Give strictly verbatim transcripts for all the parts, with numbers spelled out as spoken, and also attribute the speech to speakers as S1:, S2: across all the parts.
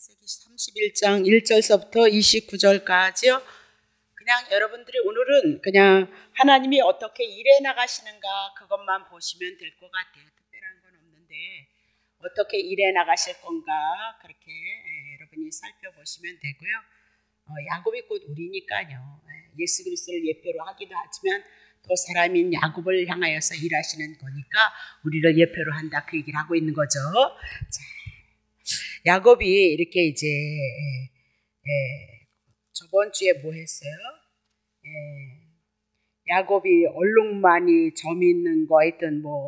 S1: 창세기 삼십일 장 일 절서부터 이십구 절까지요. 그냥 여러분들이 오늘은 그냥 하나님이 어떻게 일해 나가시는가 그것만 보시면 될 것 같아요. 특별한 건 없는데 어떻게 일해 나가실 건가 그렇게 여러분이 살펴보시면 되고요. 어, 야곱이 곧 우리니까요. 예수 그리스도를 예표로 하기도 하지만 또 사람인 야곱을 향하여서 일하시는 거니까 우리를 예표로 한다 그 얘기를 하고 있는 거죠. 자, 야곱이 이렇게 이제 에, 에, 저번 주에 뭐 했어요? 에, 야곱이 얼룩만이 점 있는 거 하여튼 뭐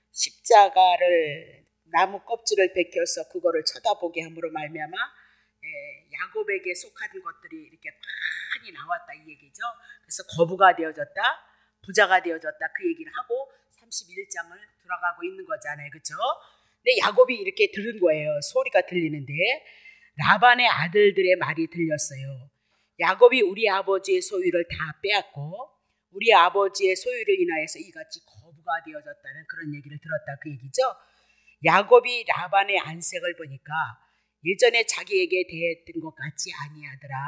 S1: 십자가를 나무 껍질을 벗겨서 그거를 쳐다보게 함으로 말미암아 에, 야곱에게 속한 것들이 이렇게 많이 나왔다 이 얘기죠. 그래서 거부가 되어졌다, 부자가 되어졌다 그 얘기를 하고 삼십일 장을 들어가고 있는 거잖아요, 그렇죠? 근데 야곱이 이렇게 들은 거예요. 소리가 들리는데 라반의 아들들의 말이 들렸어요. 야곱이 우리 아버지의 소유를 다 빼앗고 우리 아버지의 소유로 인하여서 이같이 거부가 되어졌다는 그런 얘기를 들었다 그 얘기죠. 야곱이 라반의 안색을 보니까 예전에 자기에게 대했던 것 같지 아니하더라.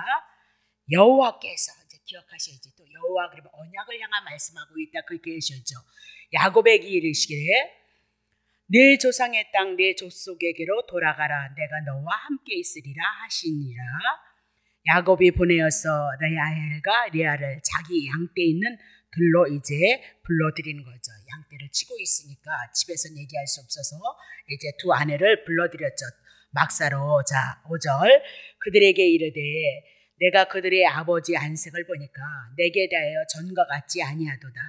S1: 여호와께서 이제 기억하셔야지. 또 여호와 그러면 언약을 향한 말씀하고 있다 그렇게 하셔야죠. 야곱에게 이르시기를 내 조상의 땅 내 족속에게로 돌아가라. 내가 너와 함께 있으리라 하시니라. 야곱이 보내어서 레아헬과 레아를 자기 양떼 있는 들로 이제 불러들이는 거죠. 양떼를 치고 있으니까 집에서 얘기할 수 없어서 이제 두 아내를 불러들였죠. 막사로. 자, 오 절 그들에게 이르되 내가 그들의 아버지 안색을 보니까 내게 대하여 전과 같지 아니하도다.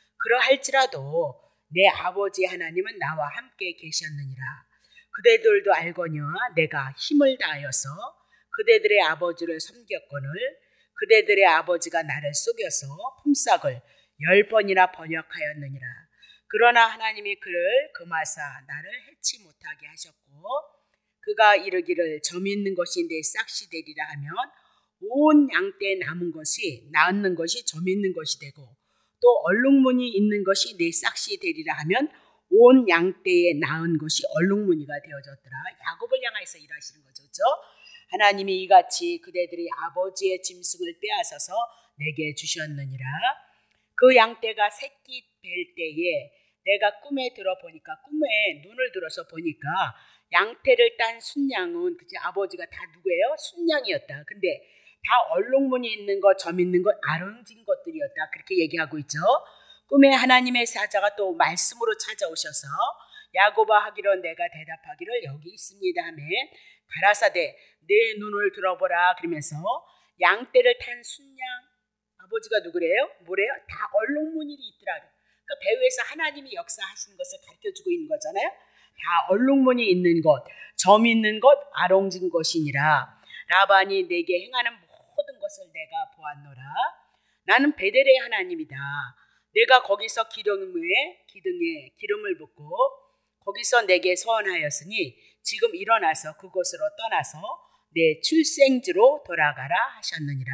S1: 그러할지라도 내 아버지 하나님은 나와 함께 계셨느니라. 그대들도 알거니와 내가 힘을 다하여서 그대들의 아버지를 섬겼거늘 그대들의 아버지가 나를 속여서 품삯을 열 번이나 번역하였느니라. 그러나 하나님이 그를 금하사 나를 해치 못하게 하셨고 그가 이르기를 점 있는 것이 내 싹시 되리라 하면 온 양떼에 남은 것이 낳는 것이 점 있는 것이 되고 또 얼룩무늬 있는 것이 내 싹시 되리라 하면 온 양떼에 낳은 것이 얼룩무늬가 되어졌더라. 야곱을 향해서 일하시는 거죠. 그렇죠? 하나님이 이같이 그대들이 아버지의 짐승을 빼앗아서 내게 주셨느니라. 그 양떼가 새끼 뵐 때에 내가 꿈에 들어보니까 꿈에 눈을 들어서 보니까 양떼를 딴 순양은 그치 아버지가 다 누구예요? 순양이었다. 근데 다 얼룩무늬 있는 것, 점 있는 것, 아름진 것들이었다. 그렇게 얘기하고 있죠. 꿈에 하나님의 사자가 또 말씀으로 찾아오셔서 야곱아 하기로 내가 대답하기를 여기 있습니다 하며 가라사대 내 눈을 들어보라 그러면서 양떼를 탄 순양 아버지가 누구래요? 뭐래요? 다 얼룩무늬이 있더라. 그러니까 배후에서 하나님이 역사하시는 것을 가르쳐주고 있는 거잖아요. 다 얼룩무늬 있는 것, 점 있는 것, 아롱진 것이니라. 라반이 내게 행하는 모든 것을 내가 보았노라. 나는 베델의 하나님이다. 내가 거기서 기름에 기둥에 기름을 붓고 거기서 내게 서원하였으니 지금 일어나서 그곳으로 떠나서 내 출생지로 돌아가라 하셨느니라.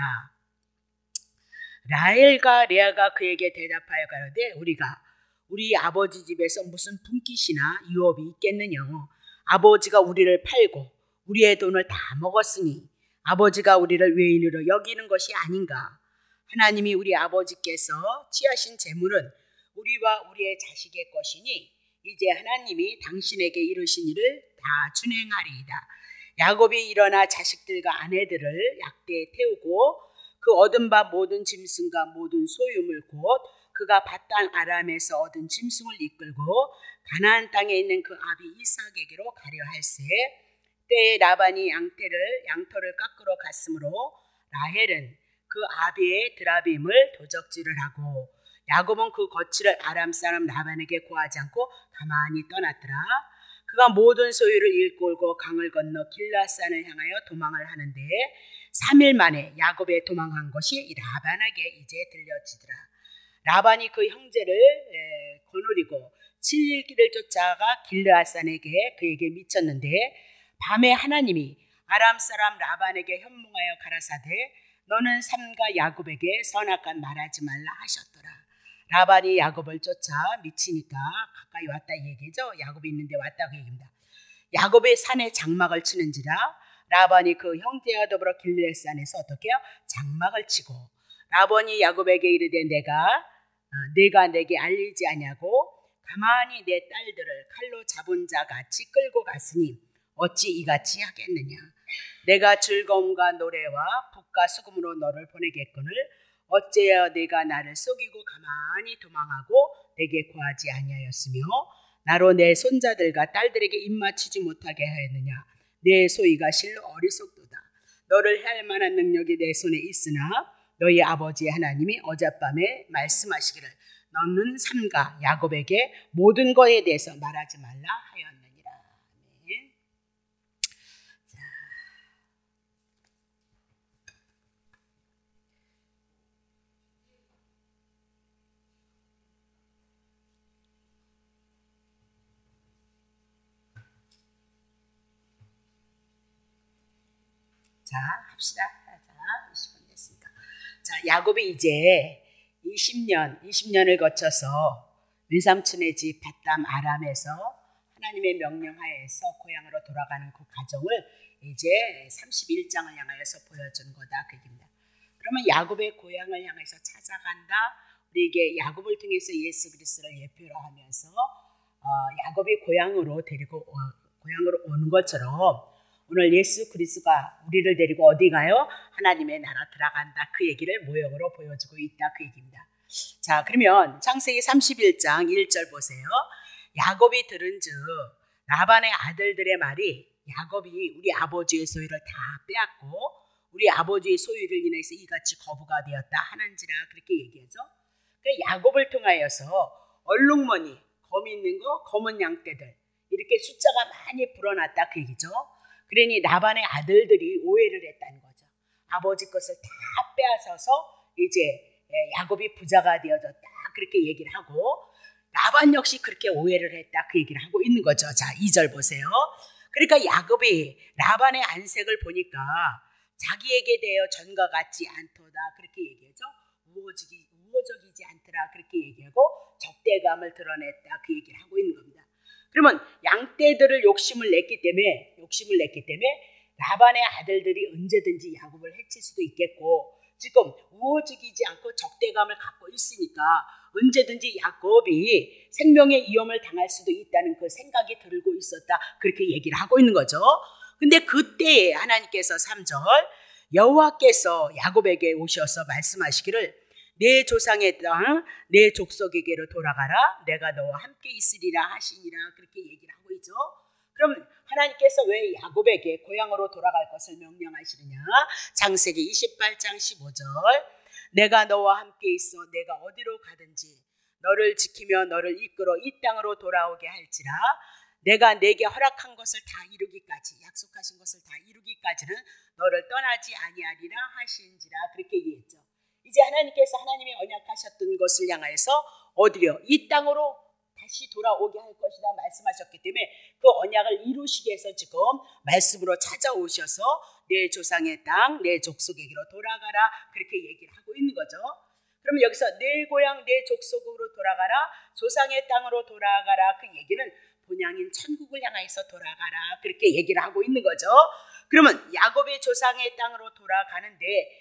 S1: 라헬과 레아가 그에게 대답하여 가로되 우리가 우리 아버지 집에서 무슨 분깃이나 유업이 있겠느냐. 아버지가 우리를 팔고 우리의 돈을 다 먹었으니 아버지가 우리를 외인으로 여기는 것이 아닌가. 하나님이 우리 아버지께서 취하신 재물은 우리와 우리의 자식의 것이니 이제 하나님이 당신에게 이르신 일을 다 준행하리이다. 야곱이 일어나 자식들과 아내들을 약대에 태우고 그 얻은 바 모든 짐승과 모든 소유물 곧 그가 밧단 아람에서 얻은 짐승을 이끌고 가나안 땅에 있는 그 아비 이삭에게로 가려 할세. 때에 라반이 양떼를 양털을 깎으러 갔으므로 라헬은 그 아비의 드라빔을 도적질을 하고 야곱은 그 거취를 아람 사람 라반에게 고하지 않고 가만히 떠났더라. 그가 모든 소유를 일꼴고 강을 건너 길라산을 향하여 도망을 하는데 삼 일 만에 야곱의 도망한 것이 라반에게 이제 들려지더라. 라반이 그 형제를 에, 거느리고 칠 일 길을 쫓아가 길라산에게 그에게 미쳤는데 밤에 하나님이 아람 사람 라반에게 현몽하여 가라사대 너는 삼가 야곱에게 선악간 말하지 말라 하셨더라. 라반이 야곱을 쫓아 미치니까 가까이 왔다 이 얘기죠. 야곱이 있는데 왔다고 얘기입니다. 야곱의 산에 장막을 치는지라 라반이 그 형제와 더불어 길르앗산에서 어떻게 해요? 장막을 치고 라반이 야곱에게 이르되 내가 어, 내가 내게 알리지 아니하고 가만히 내 딸들을 칼로 잡은 자 같이 끌고 갔으니 어찌 이같이 하겠느냐. 내가 즐거움과 노래와 북과 수금으로 너를 보내겠거늘 어째여 내가 나를 속이고 가만히 도망하고 내게 구하지 아니하였으며 나로 내 손자들과 딸들에게 입맞추지 못하게 하였느냐. 내 소위가 실로 어리석도다. 너를 할 만한 능력이 내 손에 있으나 너희 아버지 하나님이 어젯밤에 말씀하시기를 너는 삼가 야곱에게 모든 것에 대해서 말하지 말라 하였느니라. 아멘. 자. 자, 합시다. 자, 이십 분 됐으니까. 자, 야곱이 이제 이십 년, 이십 년을 거쳐서 외삼촌의 집 밧담 아람에서 하나님의 명령하에서 고향으로 돌아가는 그 과정을 이제 삼십일 장을 향하여서 보여준 거다 그 얘기입니다. 그러면 야곱의 고향을 향해서 찾아간다. 우리에게 야곱을 통해서 예수 그리스도를 예표로 하면서 어, 야곱이 고향으로 데리고 어, 고향으로 오는 것처럼 오늘 예수 그리스도가 우리를 데리고 어디 가요? 하나님의 나라 들어간다. 그 얘기를 모형으로 보여주고 있다. 그 얘기입니다. 자, 그러면 창세기 삼십일 장 일 절 보세요. 야곱이 들은즉 라반의 아들들의 말이 야곱이 우리 아버지의 소유를 다 빼앗고 우리 아버지의 소유를 인해서 이같이 거부가 되었다 하는지라 그렇게 얘기하죠. 그러니까 야곱을 통하여서 얼룩무늬, 검 있는 거, 검은 양떼들 이렇게 숫자가 많이 불어났다 그 얘기죠. 그러니 라반의 아들들이 오해를 했다는 거죠. 아버지 것을 다 빼앗아서 이제 야곱이 부자가 되어졌다 그렇게 얘기를 하고 라반 역시 그렇게 오해를 했다 그 얘기를 하고 있는 거죠. 자, 이 절 보세요. 그러니까 야곱이 라반의 안색을 보니까 자기에게 대하여 전과 같지 않도다 그렇게 얘기하죠. 우호적이, 우호적이지 않더라 그렇게 얘기하고 적대감을 드러냈다 그 얘기를 하고 있는 겁니다. 그러면 양떼들을 욕심을 냈기 때문에 욕심을 냈기 때문에 라반의 아들들이 언제든지 야곱을 해칠 수도 있겠고 지금 우호적이지 않고 적대감을 갖고 있으니까 언제든지 야곱이 생명의 위험을 당할 수도 있다는 그 생각이 들고 있었다 그렇게 얘기를 하고 있는 거죠. 근데 그때에 하나님께서 삼 절 여호와께서 야곱에게 오셔서 말씀하시기를 내 조상의 땅, 내 족속에게로 돌아가라. 내가 너와 함께 있으리라 하시니라 그렇게 얘기를 하고 있죠. 그럼 하나님께서 왜 야곱에게 고향으로 돌아갈 것을 명령하시느냐? 창세기 이십팔 장 십오 절 내가 너와 함께 있어 내가 어디로 가든지 너를 지키며 너를 이끌어 이 땅으로 돌아오게 할지라 내가 내게 허락한 것을 다 이루기까지 약속하신 것을 다 이루기까지는 너를 떠나지 아니하리라 하신지라 그렇게 얘기했죠. 이제 하나님께서 하나님이 언약하셨던 것을 향하여서 어디요? 이 땅으로 다시 돌아오게 할 것이다 말씀하셨기 때문에 그 언약을 이루시기 위해서 지금 말씀으로 찾아오셔서 내 조상의 땅, 내 족속에게로 돌아가라 그렇게 얘기를 하고 있는 거죠. 그럼 여기서 내 고향, 내 족속으로 돌아가라, 조상의 땅으로 돌아가라 그 얘기는 본향인 천국을 향해서 돌아가라 그렇게 얘기를 하고 있는 거죠. 그러면 야곱의 조상의 땅으로 돌아가는데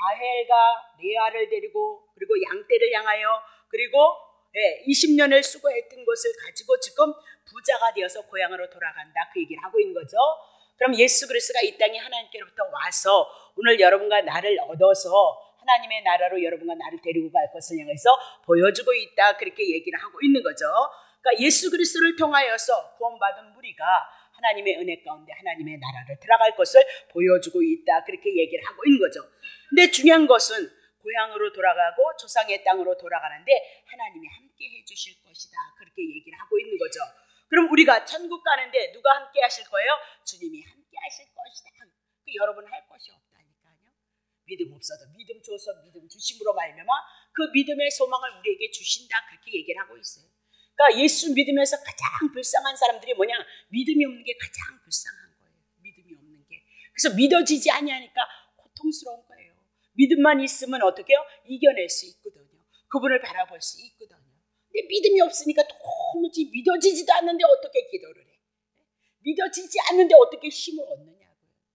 S1: 라헬과 레아를 데리고 그리고 양떼를 향하여 그리고 예, 이십 년을 수고했던 것을 가지고 지금 부자가 되어서 고향으로 돌아간다 그 얘기를 하고 있는 거죠. 그럼 예수 그리스도가 이 땅에 하나님께로부터 와서 오늘 여러분과 나를 얻어서 하나님의 나라로 여러분과 나를 데리고 갈 것을 향해서 보여주고 있다 그렇게 얘기를 하고 있는 거죠. 그러니까 예수 그리스도를 통하여서 구원받은 무리가 하나님의 은혜 가운데 하나님의 나라를 들어갈 것을 보여주고 있다 그렇게 얘기를 하고 있는 거죠. 근데 중요한 것은 고향으로 돌아가고 조상의 땅으로 돌아가는데 하나님이 함께 해주실 것이다 그렇게 얘기를 하고 있는 거죠. 그럼 우리가 천국 가는데 누가 함께 하실 거예요? 주님이 함께 하실 것이다. 그 여러분 할 것이 없다니까요. 믿음 없어도 믿음 줘서 믿음 주심으로 말미암아 그 믿음의 소망을 우리에게 주신다 그렇게 얘기를 하고 있어요. 그러니까 예수 믿으면서 가장 불쌍한 사람들이 뭐냐? 믿음이 없는 게 가장 불쌍한 거예요. 믿음이 없는 게. 그래서 믿어지지 아니하니까 고통스러운 거예요. 믿음만 있으면 어떻게 해요? 이겨낼 수 있거든요. 그분을 바라볼 수 있거든요. 근데 믿음이 없으니까 도무지 믿어지지도 않는데 어떻게 기도를 해? 믿어지지 않는데 어떻게 힘을 얻느냐고요.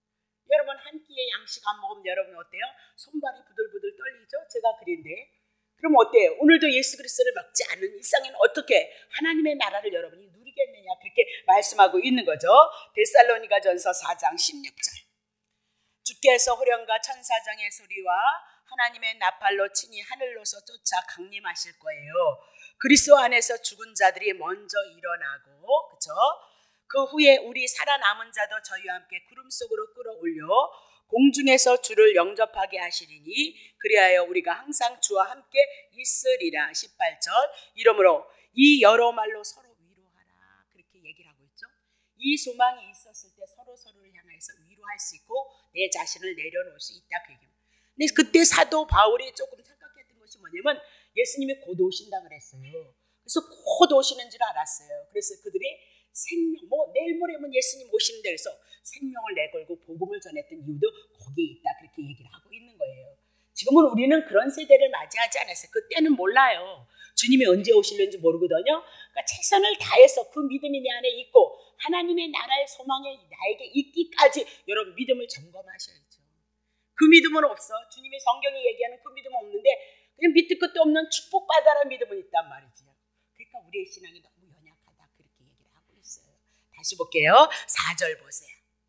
S1: 여러분 한 끼의 양식 안 먹으면 여러분 어때요? 손발이 부들부들 떨리죠? 제가 그린데. 그럼 어때요? 오늘도 예수 그리스도를 먹지 않는 일상에는 어떻게 하나님의 나라를 여러분이 누리겠느냐 그렇게 말씀하고 있는 거죠. 데살로니가전서 사 장 십육 절. 주께서 호령과 천사장의 소리와 하나님의 나팔로 친히 하늘로서 쫓아 강림하실 거예요. 그리스도 안에서 죽은 자들이 먼저 일어나고, 그렇죠? 그 후에 우리 살아남은 자도 저희와 함께 구름 속으로 끌어올려 공중에서 주를 영접하게 하시리니 그리하여 우리가 항상 주와 함께 있으리라. 십팔 절. 이러므로 이 여러 말로 서로 위로하라. 그렇게 얘기를 하고 있죠. 이 소망이 있었을 때 서로 서로를 향해서 위로할 수 있고 내 자신을 내려놓을 수 있다. 그 얘기입니다. 근데 그때 사도 바울이 조금 착각했던 것이 뭐냐면 예수님이 곧 오신다 그랬어요. 그래서 곧 오시는 줄 알았어요. 그래서 그들이 생명, 뭐 내일 모레면 예수님 오시는데 그래서 생명을 내걸고 복음을 전했던 이유도 거기에 있다. 그렇게 얘기를 하고 있는 거예요. 지금은 우리는 그런 세대를 맞이하지 않았어요. 그때는 몰라요. 주님이 언제 오실는지 모르거든요. 그러니까 최선을 다해서 그 믿음이 내 안에 있고 하나님의 나라의 소망이 나에게 있기까지 여러분 믿음을 점검하셔야죠. 그 믿음은 없어. 주님의 성경이 얘기하는 그 믿음은 없는데 그냥 밑도 끝도 없는 축복받아라 믿음은 있단 말이지요. 그러니까 우리의 신앙이 너무 연약하다. 그렇게 얘기를 하고 있어요. 다시 볼게요. 사 절 보세요.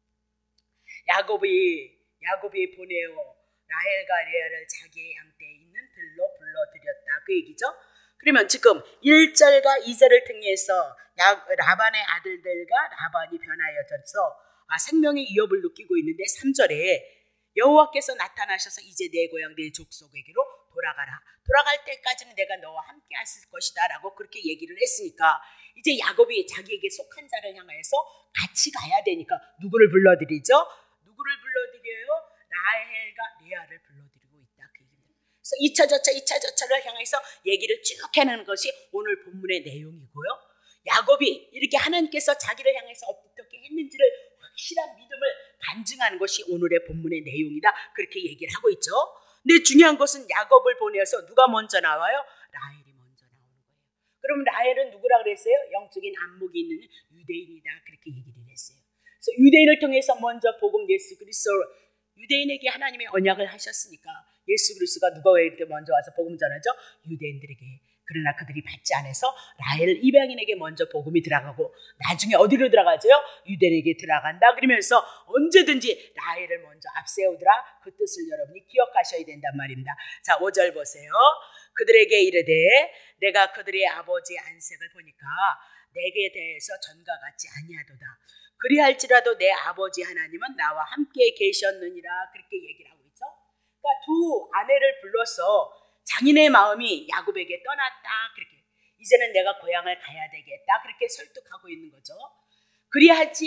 S1: 야곱이 야곱이 보내어 라헬과 레아를 자기의 양떼에 있는 들로 불러들였다. 그 얘기죠. 그러면 지금 일 절과 이 절을 통해서 라반의 아들들과 라반이 변하여져서 아, 생명의 위협을 느끼고 있는데 삼 절에 여호와께서 나타나셔서 이제 내 고향 내 족속에게로 돌아가라. 돌아갈 때까지는 내가 너와 함께 하실 것이다 라고 그렇게 얘기를 했으니까 이제 야곱이 자기에게 속한 자를 향해서 같이 가야 되니까 누구를 불러들이죠? 누구를 불러들여요? 라헬과 레아를 불러들이고 있다. 그 얘기입니다. 그래서 이 차 저차 이 차 저차를 향해서 얘기를 쭉 해내는 것이 오늘 본문의 내용이고요. 야곱이 이렇게 하나님께서 자기를 향해서 어떻게 했는지를 확실한 믿음을 간증하는 것이 오늘의 본문의 내용이다. 그렇게 얘기를 하고 있죠. 근데 중요한 것은 야곱을 보내서 누가 먼저 나와요? 라헬이 먼저 나오는 거예요. 그럼 라헬은 누구라 그랬어요? 영적인 안목이 있는 유대인이다. 그렇게 얘기를 했어요. 그래서 유대인을 통해서 먼저 복음 예수 그리스도 유대인에게 하나님의 언약을 하셨으니까 예수 그리스도가 누구에게 먼저 와서 복음 전하죠? 유대인들에게. 그러나 그들이 받지 않아서 라헬 이방인에게 먼저 복음이 들어가고 나중에 어디로 들어가죠? 유대인에게 들어간다. 그러면서 언제든지 라헬을 먼저 앞세우더라. 그 뜻을 여러분이 기억하셔야 된단 말입니다. 자, 오 절 보세요. 그들에게 이르되 내가 그들의 아버지의 안색을 보니까 내게 대해서 전과 같지 아니하도다. 그리할지라도 내 아버지 하나님은 나와 함께 계셨느니라. 그렇게 얘기를 하고 있죠. 그러니까 두 아내를 불러서 장인의 마음이 야곱에게 떠났다. 그렇게 이제는 내가 고향을 가야 되겠다. 그렇게 설득하고 있는 거죠. 그리할지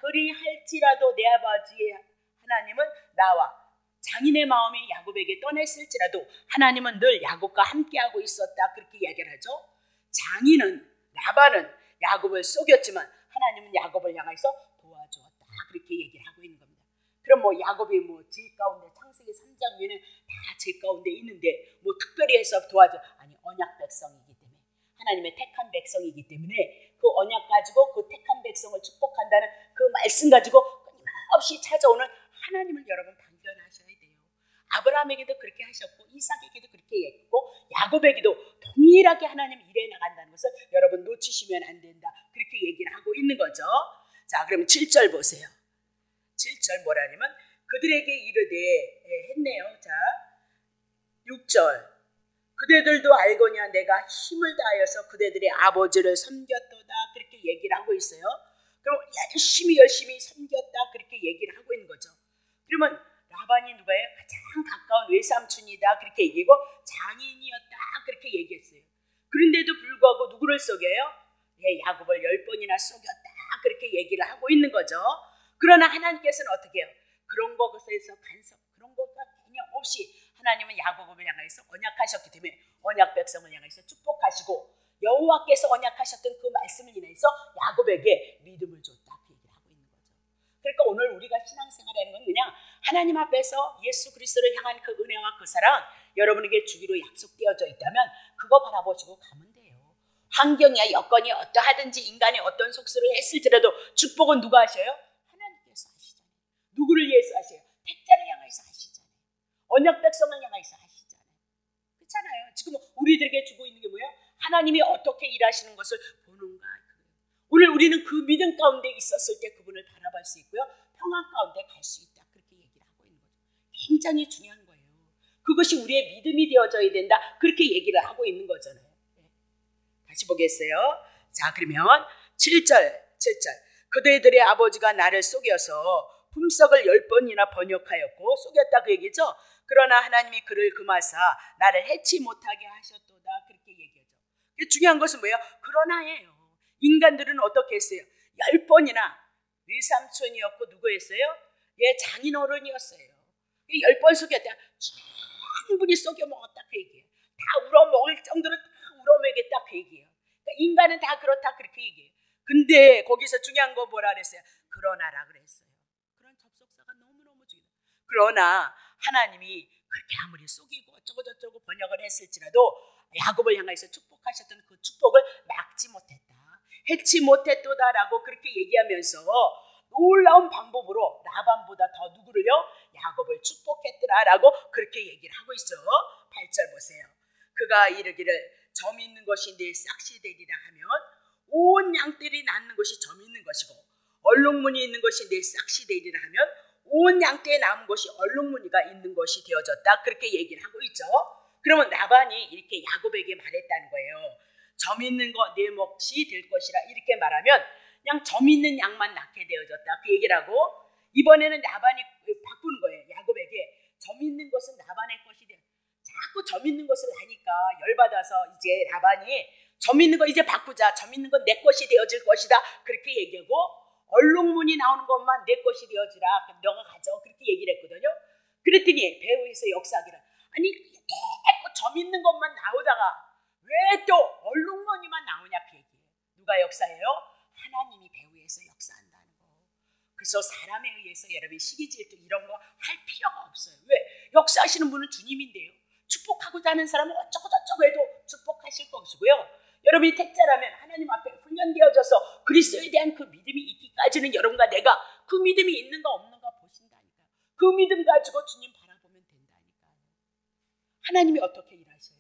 S1: 그리할지라도 내 아버지 하나님은 나와 장인의 마음이 야곱에게 떠났을지라도 하나님은 늘 야곱과 함께하고 있었다. 그렇게 이야기를 하죠. 장인은 라반은 야곱을 속였지만 하나님은 야곱을 향해서 도와주었다. 그렇게 얘기를 하고 있는 겁니다. 그럼 뭐 야곱이 뭐 제 가운데 창세기 삼 장 위에는 다 제 가운데 있는데 뭐 특별히 해서 도와줘. 아니 언약 백성이기 때문에 하나님의 택한 백성이기 때문에 그 언약 가지고 그 택한 백성을 축복한다는 그 말씀 가지고 끊임없이 찾아오는 하나님을 여러분 발견하셔야 돼요. 아브라함에게도 그렇게 하셨고 이삭에게도 그렇게 했고 야곱에게도 동일하게 하나님 일해 나간다는 것을 여러분 놓치시면 안 된다. 그렇게 얘기를 하고 있는 거죠. 자, 그러면 칠 절 보세요. 칠 절 뭐라냐면 그들에게 이르되 예, 했네요. 자, 육 절 그대들도 알거냐 내가 힘을 다하여서 그대들의 아버지를 섬겼도다. 그렇게 얘기를 하고 있어요. 그럼 열심히 열심히 섬겼다. 그렇게 얘기를 하고 있는 거죠. 그러면 라반이 누가예요? 가장 가까운 외삼촌이다. 그렇게 얘기하고 장인이었다. 그렇게 얘기했어요. 그런데도 불구하고 누구를 속여요? 예, 야곱을 열 번이나 속였다. 그렇게 얘기를 하고 있는 거죠. 그러나 하나님께서는 어떻게 해요? 그런 것에서 간섭, 그런 것과 개념 없이 하나님은 야곱을 향해서 언약하셨기 때문에 언약 백성을 향해서 축복하시고 여호와께서 언약하셨던 그 말씀을 인해서 야곱에게 믿음을 줬다. 그 얘기를 하고 있는 거죠. 그러니까 오늘 우리가 신앙생활하는 건 그냥 하나님 앞에서 예수 그리스도를 향한 그 은혜와 그 사랑 여러분에게 주기로 약속되어져 있다면 그거 바라보시고 가면 돼요. 환경이야 여건이 어떠하든지 인간이 어떤 속수를 했을지라도 축복은 누가 하셔요? 하나님께서 하시잖아요. 누구를 위해서 하세요? 하나님이 어떻게 일하시는 것을 보는가. 오늘 우리는 그 믿음 가운데 있었을 때 그분을 바라볼 수 있고요. 평안 가운데 갈 수 있다. 그렇게 얘기를 하고 있는 거죠. 굉장히 중요한 거예요. 그것이 우리의 믿음이 되어져야 된다. 그렇게 얘기를 하고 있는 거잖아요. 다시 보겠어요. 자, 그러면 칠 절, 칠 절. 그대들의 아버지가 나를 속여서 품삯을 열 번이나 번역하였고 속였다 그 얘기죠. 그러나 하나님이 그를 금하사 나를 해치 못하게 하셨도다. 그렇게 얘기하죠. 중요한 것은 뭐예요? 그러나예요. 인간들은 어떻게 했어요? 열 번이나 외삼촌이었고 누구 했어요? 예, 장인어른이었어요. 열 번 속였다. 충분히 속여 먹었다 그 얘기예요. 다 울어먹을 정도로 다 울어먹겠다 그 얘기예요. 그러니까 인간은 다 그렇다 그렇게 얘기해요. 근데 거기서 중요한 거 뭐라 그랬어요? 그러나라 그랬어요. 그런 접속사가 너무너무 중요해요. 그러나 하나님이 그렇게 아무리 속이고 어쩌고 저쩌고 번역을 했을지라도 야곱을 향해서 축복하셨던 그 축복을 막지 못했다. 해치 못했도다라고 그렇게 얘기하면서 놀라운 방법으로 라반보다 더 누구를요? 야곱을 축복했더라라고 그렇게 얘기를 하고 있어. 팔 절 보세요. 그가 이르기를 점 있는 것이 내 싹시 되리라 하면 온 양떼들이 낳는 것이 점 있는 것이고 얼룩무늬 있는 것이 내 싹시 되리라 하면 온 양떼에 남은 것이 얼룩무늬가 있는 것이 되어졌다. 그렇게 얘기를 하고 있죠. 그러면 라반이 이렇게 야곱에게 말했다는 거예요. 점 있는 거 내 몫이 될 것이라 이렇게 말하면 그냥 점 있는 양만 낳게 되어졌다. 그 얘기를 하고 이번에는 라반이 바꾸는 거예요. 야곱에게 점 있는 것은 라반의 것이 돼. 자꾸 점 있는 것을 하니까 열받아서 이제 라반이 점 있는 거 이제 바꾸자. 점 있는 건 내 것이 되어질 것이다. 그렇게 얘기하고 얼룩무늬 나오는 것만 내 것이 되어지라. 그럼 너가 가져. 그렇게 얘기를 했거든요. 그랬더니 배후에서 역사하기를 아니 자꾸 점 있는 것만 나오다가 왜 또 얼룩무늬만 나오냐 그 얘기예요. 누가 역사해요? 하나님이 배후에서 역사한다는 거. 그래서 사람에 의해서 여러분 시기질투 이런 거 할 필요가 없어요. 왜? 역사하시는 분은 주님인데요. 축복하고자 하는 사람은 어쩌고 저쩌고 해도 축복하실 것이고요. 여러분이 택자라면 하나님 앞에 훈련되어져서 그리스도에 대한 그 믿음이 있기까지는 여러분과 내가 그 믿음이 있는가 없는가 보신다니까요. 그 믿음 가지고 주님 바라보면 된다니까요. 하나님이 어떻게 일하셔요?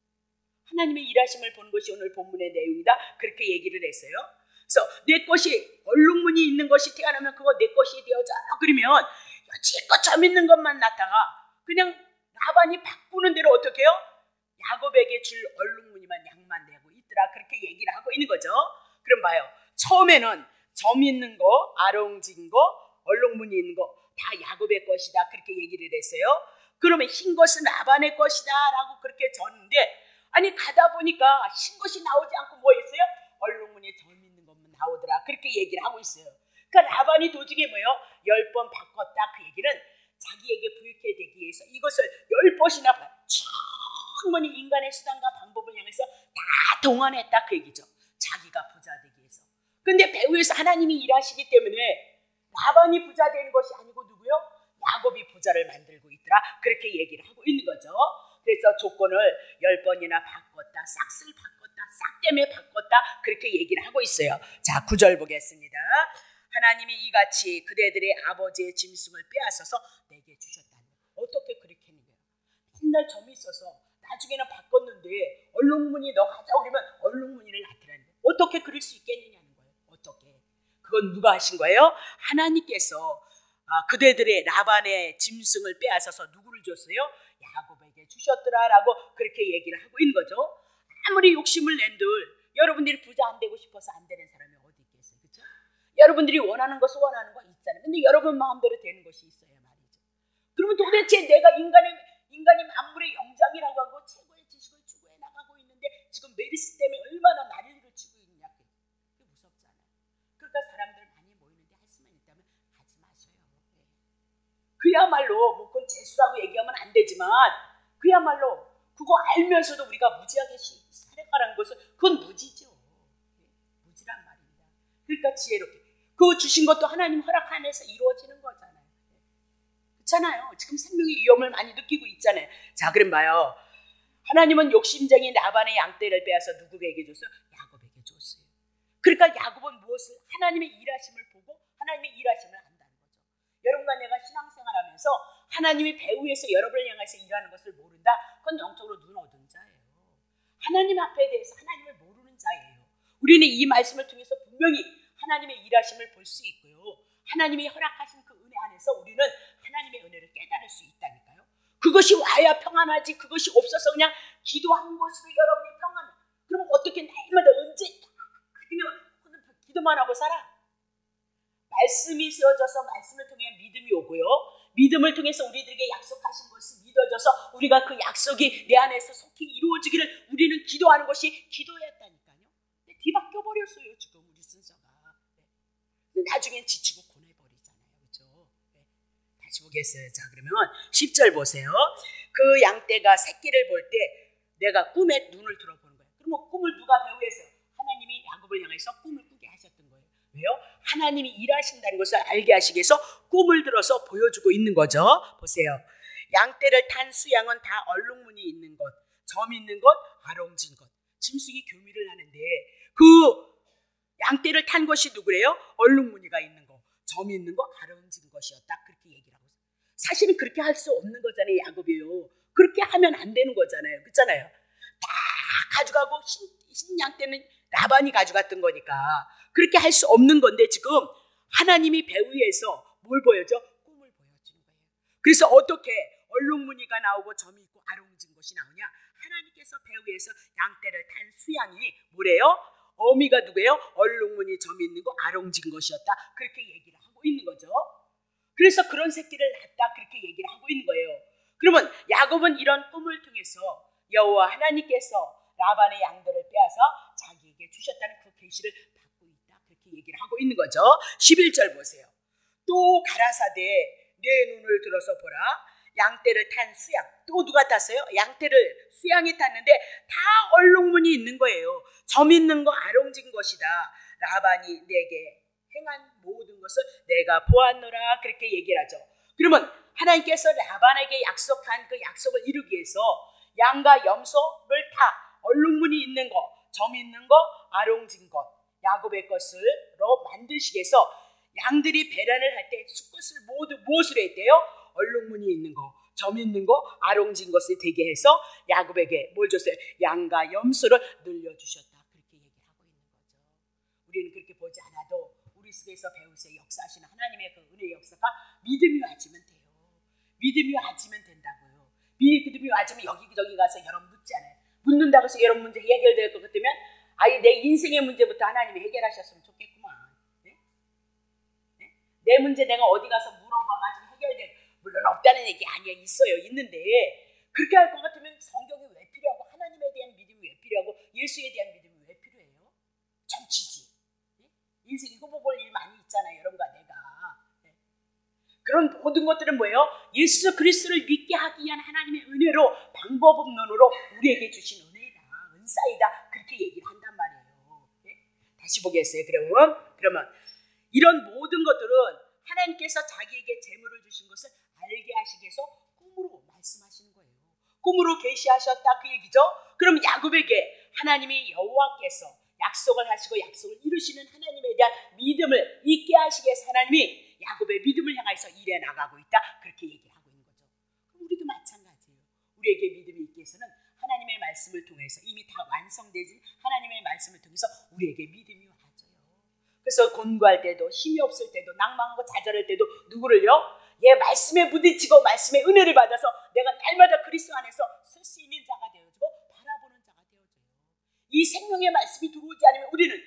S1: 하나님의 일하심을 보는 것이 오늘 본문의 내용이다. 그렇게 얘기를 했어요. 그래서 내 것이 얼룩무늬 있는 것이 태어나면 그거 내 것이 되어져. 그러면 여지껏 점 있는 것만 낳다가 그냥 라반이 바꾸는 대로 어떻게 해요? 야곱에게 줄 얼룩무늬만 양만 내고 있더라. 그렇게 얘기를 하고 있는 거죠. 그럼 봐요. 처음에는 점 있는 거, 아롱진 거, 얼룩무늬 있는 거 다 야곱의 것이다. 그렇게 얘기를 했어요. 그러면 흰 것은 라반의 것이다 라고 그렇게 줬는데 아니 가다 보니까 흰 것이 나오지 않고 뭐 했어요? 얼룩무늬 점 있는 것만 나오더라. 그렇게 얘기를 하고 있어요. 그러니까 라반이 도중에 뭐예요? 열 번 바꿨다. 그 얘기는 자기에게 부유케 되기 위해서 이것을 열 번이나 충분히 인간의 수단과 방법을 향해서 다 동원했다. 그 얘기죠. 자기가 부자 되기 위해서. 근데 배후에서 하나님이 일하시기 때문에 라반이 부자 되는 것이 아니고 누구요? 야곱이 부자를 만들고 있더라. 그렇게 얘기를 하고 있는 거죠. 그래서 조건을 열 번이나 바꿨다. 싹쓸 바꿨다. 싹 때문에 바꿨다. 그렇게 얘기를 하고 있어요. 자, 구 절 보겠습니다. 하나님이 이같이 그대들의 아버지의 짐승을 빼앗아서 내게 주셨다는 거예요. 어떻게 그렇게 했는 거예요? 맨날 점이 있어서 나중에는 바꿨는데 얼룩무늬 너 가자 그러면 얼룩무늬를 낳더라는 거예요. 어떻게 그럴 수 있겠느냐는 거예요. 어떻게? 그건 누가 하신 거예요? 하나님께서 아, 그대들의 라반의 짐승을 빼앗아서 누구를 줬어요? 야곱에게 주셨더라라고 그렇게 얘기를 하고 있는 거죠. 아무리 욕심을 낸들 여러분들이 부자 안 되고 싶어서 안 되는 사람이 어디 있겠어요? 그렇죠? 여러분들이 원하는 것을 원하는 거 있잖아요. 근데 여러분 마음대로 되는 것이 있어야 말이죠. 그러면 도대체 내가 인간의 인간이 만물의 영장이라고 하고 최고의 지식을 추구해 나가고 있는데 지금 메르스 때문에 얼마나 난리를 치고 있냐. 그게 무섭잖아요. 그러니까 사람들 많이 모이는데 할 수만 있다면 하지 마셔요. 네. 그야말로 뭐 그건 재수라고 얘기하면 안 되지만 그야말로 그거 알면서도 우리가 무지하게 살아가라는 것은 그건 무지죠. 네. 무지란 말입니다. 그러니까 지혜롭게 그 주신 것도 하나님 허락 안에서 이루어지는 거잖아요. 그렇잖아요. 지금 생명의 위험을 많이 느끼고 있잖아요. 자, 그럼 봐요. 하나님은 욕심쟁이 라반의 양떼를 빼앗아 누구에게 줬어요? 야곱에게 줬어요. 그러니까 야곱은 무엇을? 하나님의 일하심을 보고 하나님의 일하심을 한다는 거죠. 여러분과 내가 신앙생활하면서 하나님이 배후에서 여러분을 향해서 일하는 것을 모른다? 그건 영적으로 눈 어두운 자예요. 하나님 앞에 대해서 하나님을 모르는 자예요. 우리는 이 말씀을 통해서 분명히 하나님의 일하심을 볼 수 있고요. 하나님이 허락하신 그 은혜 안에서 우리는 하나님의 은혜를 깨달을 수 있다니까요. 그것이 와야 평안하지, 그것이 없어서 그냥 기도한 것으로 여러분이 평안해. 그럼 어떻게 날마다 언제 그냥 기도만 하고 살아? 말씀이 세워져서 말씀을 통해 믿음이 오고요. 믿음을 통해서 우리들에게 약속하신 것이 믿어져서 우리가 그 약속이 내 안에서 속히 이루어지기를 우리는 기도하는 것이 기도였다니까요. 근데 뒤바뀌어 버렸어요 지금 우리 순서가. 네. 나중엔 지치고 고뇌버리잖아요. 그렇죠? 네. 다시 보겠어요. 자, 그러면 십 절 보세요. 그 양떼가 새끼를 볼 때 내가 꿈에 눈을 들어보는 거예요. 그러면 꿈을 누가 배우해서? 하나님이 야곱을 향해서 꿈을 꾸게 하셨던 거예요. 왜요? 하나님이 일하신다는 것을 알게 하시기 위해서 꿈을 들어서 보여주고 있는 거죠. 보세요. 양떼를 탄 수양은 다 얼룩무늬 있는 것, 점 있는 것, 아롱진 것. 짐승이 교미를 하는데 그 양떼를 탄 것이 누구래요? 얼룩무늬가 있는 거, 점 있는 거, 아롱진 것이었다. 그렇게 얘기를 하고 있어요. 사실은 그렇게 할 수 없는 거잖아요. 야곱이요. 그렇게 하면 안 되는 거잖아요. 그렇잖아요. 다 가져가고 신, 신양떼는 라반이 가져갔던 거니까 그렇게 할 수 없는 건데 지금 하나님이 배후에서 뭘 보여줘? 꿈을 보여주는 거예요. 그래서 어떻게 얼룩무늬가 나오고 점이 있고 아롱진 것이 나오냐? 하나님께서 배후에서 양떼를 탄 수양이 뭐래요? 어미가 누구예요? 얼룩무늬 점이 있는 거 아롱진 것이었다. 그렇게 얘기를 하고 있는 거죠. 그래서 그런 새끼를 낳았다. 그렇게 얘기를 하고 있는 거예요. 그러면 야곱은 이런 꿈을 통해서 여호와 하나님께서 라반의 양들을 빼앗아 자기에게 주셨다는 그 계시를 받고 있다. 그렇게 얘기를 하고 있는 거죠. 십일 절 보세요. 또 가라사대 내 눈을 들어서 보라. 양떼를 탄 수양. 또 누가 탔어요? 양떼를 수양이 탔는데 다 얼룩무늬 있는 거예요. 점 있는 거 아롱진 것이다. 라반이 내게 행한 모든 것을 내가 보았노라. 그렇게 얘기를 하죠. 그러면 하나님께서 라반에게 약속한 그 약속을 이루기 위해서 양과 염소를 타 얼룩무늬 있는 거, 점 있는 거, 아롱진 것, 야곱의 것으로 만드시기 위해서 양들이 배란을 할 때 수컷을 모두 무엇으로 했대요? 얼룩무늬 있는 거, 점 있는 거, 아롱진 것을 되게 해서 야곱에게 뭘 줬어요? 양과 염소를 늘려주셨다. 그렇게 얘기를 하고 있는 거죠. 우리는 그렇게 보지 않아도 우리 속에서 배우세요. 역사하시는 하나님의 그 은혜의 역사가 믿음이 와지면 돼요. 믿음이 와지면 된다고요. 믿음이 와지면 여기저기 가서 여러분 묻지 않아요. 묻는다고 해서 여러분 문제 해결될 것 같으면 아예 내 인생의 문제부터 하나님이 해결하셨으면 좋겠구만. 네? 네? 내 문제 내가 어디 가서 물어봐가지고 해결될, 물론 없다는 얘기 아니야. 있어요. 있는데 그렇게 할 것 같으면 성경이 왜 필요하고 하나님에 대한 믿음이 왜 필요하고 예수에 대한 믿음이 왜 필요해요? 정치지. 네? 인생이 후보 볼 일 많이 있잖아요. 여러분과 내가. 네? 그런 모든 것들은 뭐예요? 예수 그리스도를 믿게 하기 위한 하나님의 은혜로 방법 없는으로 우리에게 주신 은혜이다. 은사이다. 그렇게 얘기를 한단 말이에요. 네? 다시 보겠어요. 그러면, 그러면 이런 모든 것들은 하나님께서 자기에게 재물을 주신 것을 알게 하시기 위해서 꿈으로 말씀하시는 거예요. 꿈으로 계시하셨다 그 얘기죠. 그럼 야곱에게 하나님이 여호와께서 약속을 하시고 약속을 이루시는 하나님에 대한 믿음을 있게 하시기 위해서 하나님이 야곱의 믿음을 향해서 일해 나가고 있다. 그렇게 얘기를 하고 있는 거죠. 그럼 우리도 마찬가지예요. 우리에게 믿음이 있기 위해서는 하나님의 말씀을 통해서 이미 다 완성되지 하나님의 말씀을 통해서 우리에게 믿음이 와져요. 그래서 곤고할 때도 힘이 없을 때도 낭망하고 좌절할 때도 누구를요? 예, 말씀에 부딪히고 말씀의 은혜를 받아서 내가 날마다 그리스도 안에서 설 수 있는 자가 되어지고 바라보는 자가 되어져요. 이 생명의 말씀이 들어오지 않으면 우리는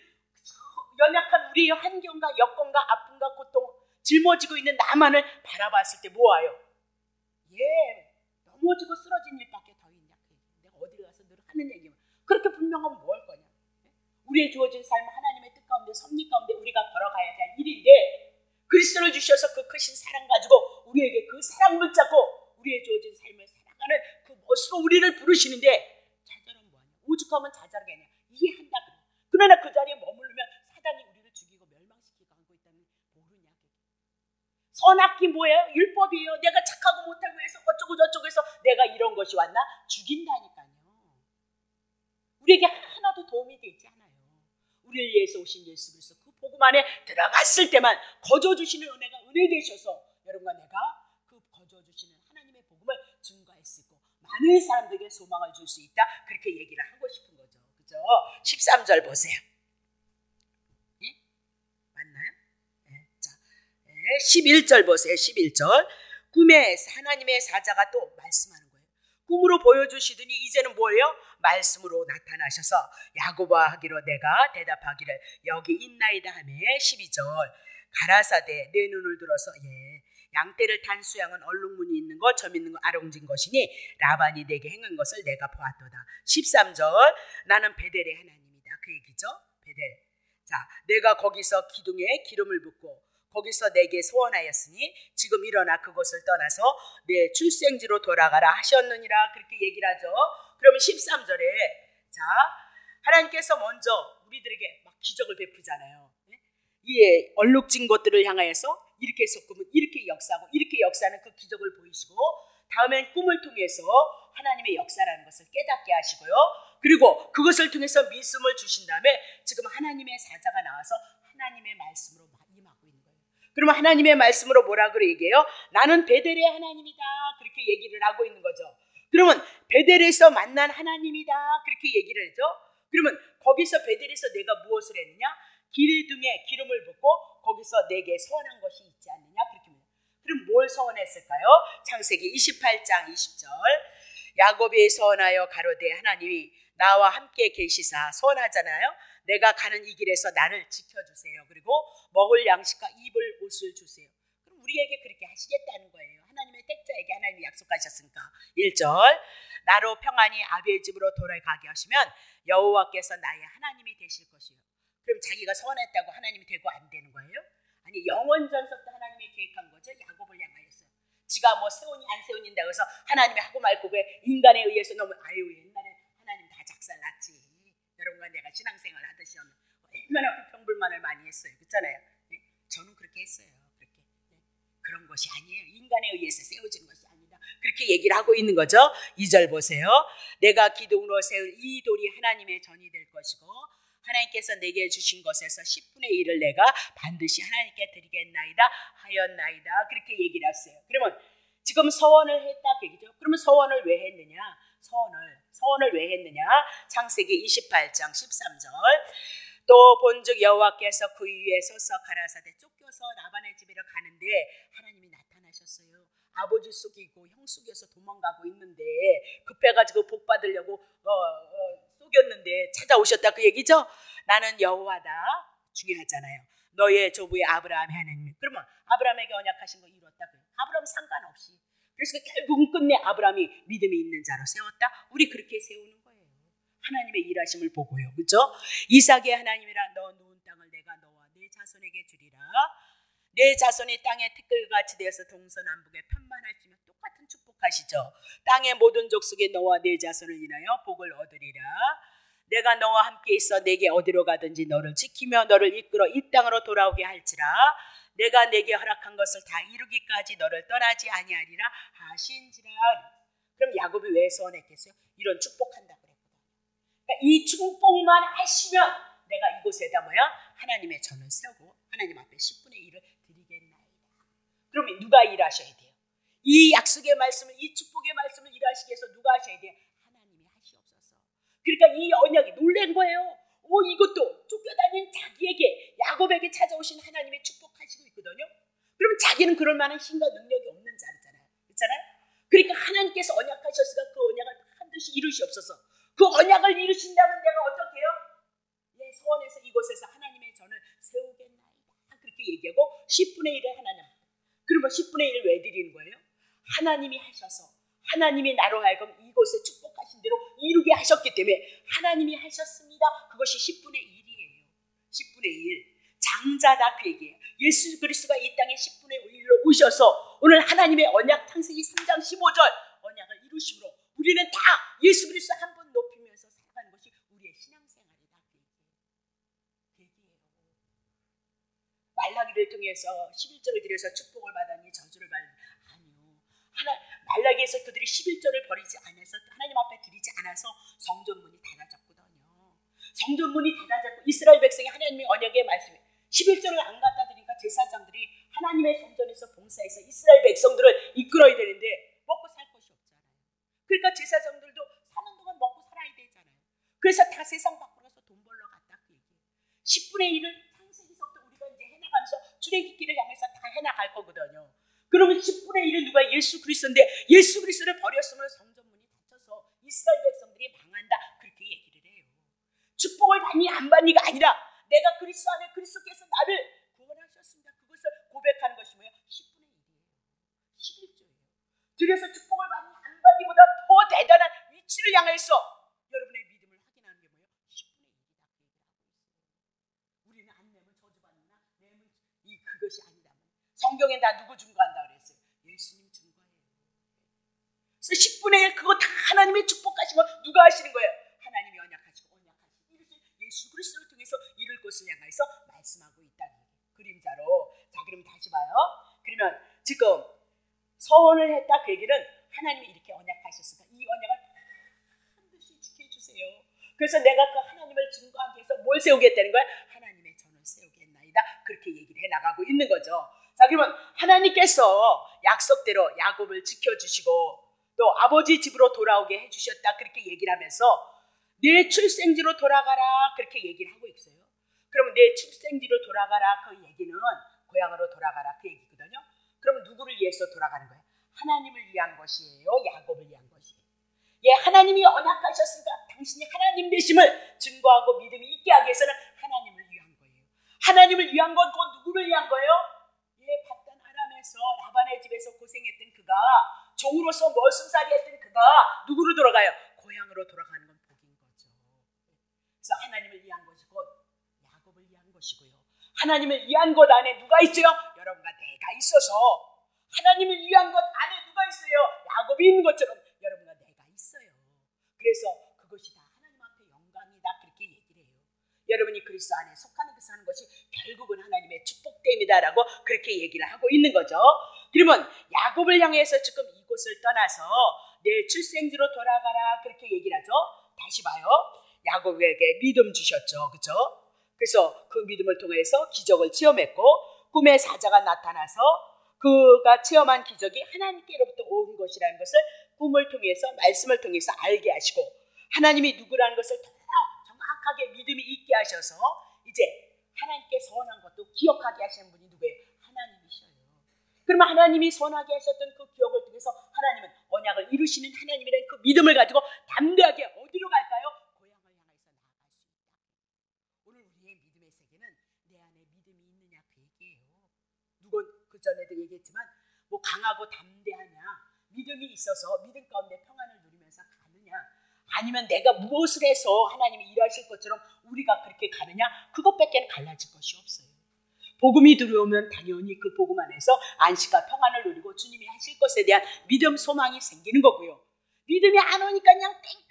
S1: 연약한 우리의 환경과 여건과 아픔과 고통 짊어지고 있는 나만을 바라봤을 때 뭐와요? 예, 넘어지고 쓰러진 일밖에 더 있냐. 내가 어디를 가서 늘 하는 얘기만 그렇게 분명하면 뭐 할 거냐. 우리의 주어진 삶은 하나님의 뜻 가운데 섭리 가운데 우리가 걸어가야 될 일인데 그리스도를 주셔서 그 크신 사랑 가지고 우리에게 그 사랑 붙잡고 우리의 주어진 삶을 살아가는 그 멋으로 우리를 부르시는데 좌절은 뭐하냐. 오죽하면 좌절하게 하냐. 이해한다 그래. 그러나 그 자리에 머무르면 사단이 우리를 죽이고 멸망시키고 하고 있다는 모르냐. 선악기 뭐예요? 율법이에요. 내가 착하고 못하고 해서 어쩌고 저쩌고 해서 내가 이런 것이 왔나? 죽인다니까요. 우리에게 하나도 도움이 되지 않아요. 우리를 위해서 오신 예수 그리스도 그 복음 안에 들어갔을 때만 거저 주시는 은혜가 은혜 되셔서 여러분과 내가 그 거저 주어주시는 하나님의 복음을 증거할 수 있고 많은 사람들에게 소망을 줄 수 있다. 그렇게 얘기를 하고 싶은 거죠. 그죠? 십삼 절 보세요. 예? 맞나요? 예. 자, 예. 십일 절 보세요. 십일 절. 꿈에 하나님의 사자가 또 말씀하는 거예요. 꿈으로 보여주시더니 이제는 뭐예요? 말씀으로 나타나셔서 야고보와 하기로 내가 대답하기를 여기 있나이다 하며 십이 절. 가라사대 내 눈을 들어서 예. 양떼를 탄 수양은 얼룩무늬 있는 것, 점 있는 것, 아롱진 것이니 라반이 내게 행한 것을 내가 보았도다. 십삼 절. 나는 베델의 하나님이다. 그 얘기죠. 베델. 자, 내가 거기서 기둥에 기름을 붓고 거기서 내게 소원하였으니 지금 일어나 그곳을 떠나서 내 출생지로 돌아가라 하셨느니라. 그렇게 얘기를 하죠. 그러면 십삼 절에 자, 하나님께서 먼저 우리들에게 막 기적을 베푸잖아요. 이 얼룩진 것들을 향하여서 이렇게 섞으면 이렇게 역사하고 이렇게 역사하는 그 기적을 보이시고 다음엔 꿈을 통해서 하나님의 역사라는 것을 깨닫게 하시고요. 그리고 그것을 통해서 말씀을 주신 다음에 지금 하나님의 사자가 나와서 하나님의 말씀으로 임하고 있는 거예요. 그러면 하나님의 말씀으로 뭐라고 얘기해요? 나는 베델의 하나님이다. 그렇게 얘기를 하고 있는 거죠. 그러면 베델에서 만난 하나님이다. 그렇게 얘기를 하죠. 그러면 거기서 베델에서 내가 무엇을 했느냐? 기둥에 기름을 붓고 거기서 내게 소원한 것이 있지 않느냐? 그렇게 말해요. 그럼 뭘 소원했을까요? 창세기 이십팔 장 이십 절. 야곱이 소원하여 가로되 하나님이 나와 함께 계시사 소원하잖아요. 내가 가는 이 길에서 나를 지켜주세요. 그리고 먹을 양식과 입을 옷을 주세요. 그럼 우리에게 그렇게 하시겠다는 거예요. 하나님의 택자에게 하나님이 약속하셨으니까. 일 절. 나로 평안히 아비의 집으로 돌아가게 하시면 여호와께서 나의 하나님이 되실 것이요. 그럼 자기가 소원했다고 하나님이 되고 안 되는 거예요? 아니, 영원전부터 하나님이 계획한 거죠. 야곱을 향하여서. 지가 뭐 세운이 안 세운인다고 해서 하나님이 하고 말고 왜 인간에 의해서 너무 아유 옛날에 하나님 다 작살났지. 여러분과 내가 신앙생활 하듯이 얼마나 불평불만을 많이 했어요. 그렇잖아요. 네? 저는 그렇게 했어요. 그렇게. 네? 그런 것이 아니에요. 인간에 의해서 세워지는 것이 아니다. 그렇게 얘기를 하고 있는 거죠. 이 절 보세요. 내가 기둥으로 세울 이 돌이 하나님의 전이 될 것이고 하나님께서 내게 주신 것에서 십분의 일을 내가 반드시 하나님께 드리겠나이다 하였나이다. 그렇게 얘기를 했어요. 그러면 지금 서원을 했다 그 얘기죠. 그러면 서원을 왜 했느냐? 서원을 서원을 왜 했느냐? 창세기 이십팔 장 십삼 절. 또 본즉 여호와께서 그 위에 서서 가라사대 쫓겨서 라반의 집에로 가는데 하나님이 나타나셨어요. 아버지 속이고 형 속여서 도망가고 있는데 급해가지고 복 받으려고 어, 어, 속였는데 찾아오셨다 그 얘기죠. 나는 여호와다. 중요하잖아요. 너의 조부의 아브라함의 하나님. 그러면 아브라함에게 언약하신 거 이뤘다. 아브라함 상관없이. 그래서 결국은 끝내 아브라함이 믿음이 있는 자로 세웠다. 우리 그렇게 세우는 거예요. 하나님의 일하심을 보고요. 그렇죠? 이삭의 하나님이라 너 누운 땅을 내가 너와 네 자손에게 주리라. 내 자손이 땅의 티끌같이 되어서 동서남북에 편만할지며 똑같은 축복하시죠. 땅의 모든 족속에 너와 내 자손을 인하여 복을 얻으리라. 내가 너와 함께 있어 내게 어디로 가든지 너를 지키며 너를 이끌어 이 땅으로 돌아오게 할지라. 내가 내게 허락한 것을 다 이루기까지 너를 떠나지 아니하리라 하신지라. 그럼 야곱이 왜 소원했겠어요? 이런 축복한다고 그랬거든요. 그러니까 이 축복만 하시면 내가 이곳에다 뭐야? 하나님의 전을 세우고 하나님 앞에 십분의 일을 드리겠나이다. 그러면 누가 일하셔야 돼요? 이 약속의 말씀을, 이 축복의 말씀을 일하시기 위해서 누가 하셔야 돼요? 하나님이 하시옵소서. 그러니까 이 언약이 놀란 거예요. 오, 이것도 쫓겨다닌 자기에게, 야곱에게 찾아오신 하나님의 축복하시고 있거든요. 그러면 자기는 그럴 만한 힘과 능력이 없는 자잖아요. 그렇잖아요? 그러니까 하나님께서 언약하셨으니까 그 언약을 반드시 이루시옵소서. 그 언약을 이루신다면 내가 어떻게 해요? 내 소원에서 이곳에서 하나님의 전을 세우겠나이다. 그렇게 얘기하고 십분의 일을 하나님. 그러면 십분의 일을 왜 드리는 거예요? 하나님이 하셔서 하나님이 나로 하여금 이곳에 축복하신 대로 이루게 하셨기 때문에 하나님이 하셨습니다. 그것이 십분의 일이에요. 십분의 일. 장자다 그 얘기예요. 예수 그리스도가 이 땅에 십분의 일로 오셔서 오늘 하나님의 언약 창세기 삼 장 십오 절 언약을 이루심으로 우리는 다 예수 그리스도 한 분 높이면서 살아가는 것이 우리의 신앙생활이다. 그 얘기예요. 말라기를 통해서 십일 절을 드려서 축복을 받았니 저주를 받았니? 아니요. 하나, 말라기에서 그들이 십일 절을 버리지 않아서 하나님 앞에 드리지 않아서 성전문이 닫아졌거든요. 성전문이 닫아졌고 이스라엘 백성이 하나님의 언약의 말씀에 십일 절을 안 갖다 드리니까 제사장들이 하나님의 성전에서 봉사해서 이스라엘 백성들을 이끌어 이끌어야 되는데 먹고 살 것이 없잖아요. 그러니까 제사장들도 사는 동안 먹고 살아야 되잖아요. 그래서 다 세상 밖으로 돈 벌러 갔다 그 얘기예요. 십분의 일을 창세기서부터 우리가 이제 해나가면서 출애굽기를 향해서 다 해나갈 거거든요. 그러면 십분의 일은 누가? 예수 그리스도인데 예수 그리스도를 버렸으면 성전문이 닫혀서 이스라엘 백성들이 망한다 그렇게 얘기를 해요. 축복을 받니 안 받니가 아니라 내가 그리스도 안에 그리스도께서 나를 구원하셨습니다. 그것을 고백하는 것이 뭐예요? 십분의 일이에요. 십일조예요. 그래서 축복을 받니 안 받니보다 더 대단한 위치를 향해서 여러분의 믿음을 확인하는 게 뭐예요? 십분의 일이다. 우리는 안 내면 저주받는다. 내면 이 그것이 아니다. 성경엔 다 누구 증거한다 그랬어요? 예수님 증거해요. 그래서 십분의 일 그거 다 하나님의 축복하신 거 누가 하시는 거예요? 하나님이 언약하시고 언약하시고 이르신 예수 그리스도를 통해서 이룰 것을 향해서 말씀하고 있다는 그림자로. 자, 그럼 다시 봐요. 그러면 지금 서원을 했다 그 얘기는 하나님이 이렇게 언약하셨으니까 이 언약을 반드시 지켜주세요. 그래서 내가 그 하나님을 증거하기 위해서 뭘 세우겠다는 거야? 하나님의 전을 세우겠나이다. 그렇게 얘기를 해나가고 있는 거죠. 자, 그러면 하나님께서 약속대로 야곱을 지켜주시고 또 아버지 집으로 돌아오게 해주셨다 그렇게 얘기를 하면서 내 출생지로 돌아가라 그렇게 얘기를 하고 있어요. 그러면 내 출생지로 돌아가라 그 얘기는 고향으로 돌아가라 그 얘기거든요. 그럼 누구를 위해서 돌아가는 거예요? 하나님을 위한 것이에요? 야곱을 위한 것이에요? 예, 하나님이 언약하셨으니까 당신이 하나님 되심을 증거하고 믿음이 있게 하기 위해서는 하나님을 위한 거예요. 하나님을 위한 건 곧 누구를 위한 거예요? 예, 받단 아람에서 라반의 집에서 고생했던 그가 종으로서 머슴살이 했던 그가 누구로 돌아가요? 고향으로 돌아가는 건 복인 거죠. 그래서 하나님을 위한 것이 곧 야곱을 위한 것이고요. 하나님을 위한 것 안에 누가 있어요? 여러분과 내가 있어서. 하나님을 위한 것 안에 누가 있어요? 야곱이 있는 것처럼 여러분과 내가 있어요. 그래서 그것이 다 하나님 앞에 영광이다 그렇게 얘기를 해요. 여러분이 그리스도 안에 속하는 그 사는 것이 결국은 하나님의 축복됨이다라고 그렇게 얘기를 하고 있는 거죠. 그러면 야곱을 향해서 지금 이곳을 떠나서 내 출생지로 돌아가라 그렇게 얘기를 하죠. 다시 봐요. 야곱에게 믿음 주셨죠. 그렇죠? 그래서 그 믿음을 통해서 기적을 체험했고 꿈의 사자가 나타나서 그가 체험한 기적이 하나님께로부터 온 것이라는 것을 꿈을 통해서 말씀을 통해서 알게 하시고 하나님이 누구라는 것을 더 정확하게 믿음이 있게 하셔서 이제 하나님께 선한 것도 기억하게 하시는 분이 누구예요? 하나님이셔요. 그러면 하나님이 선하게 하셨던 그 기억을 통해서 하나님은 언약을 이루시는 하나님이라는 그 믿음을 가지고 담대하게 어디로 갈까요? 고향을 향해서 나아갈 수 있다. 오늘 우리의 믿음의 세계는 내 안에 믿음이 있느냐 그 얘기예요. 누군 그 전에도 얘기했지만 뭐 강하고 담대하냐, 믿음이 있어서 믿음 가운데 평안을 누리면서 가느냐, 아니면 내가 무엇을 해서 하나님이 일하실 것처럼 우리가 그렇게 가느냐, 그것밖에는 갈라질 것이 없어요. 복음이 들어오면 당연히 그 복음 안에서 안식과 평안을 누리고 주님이 하실 것에 대한 믿음, 소망이 생기는 거고요. 믿음이 안 오니까 그냥 땡깡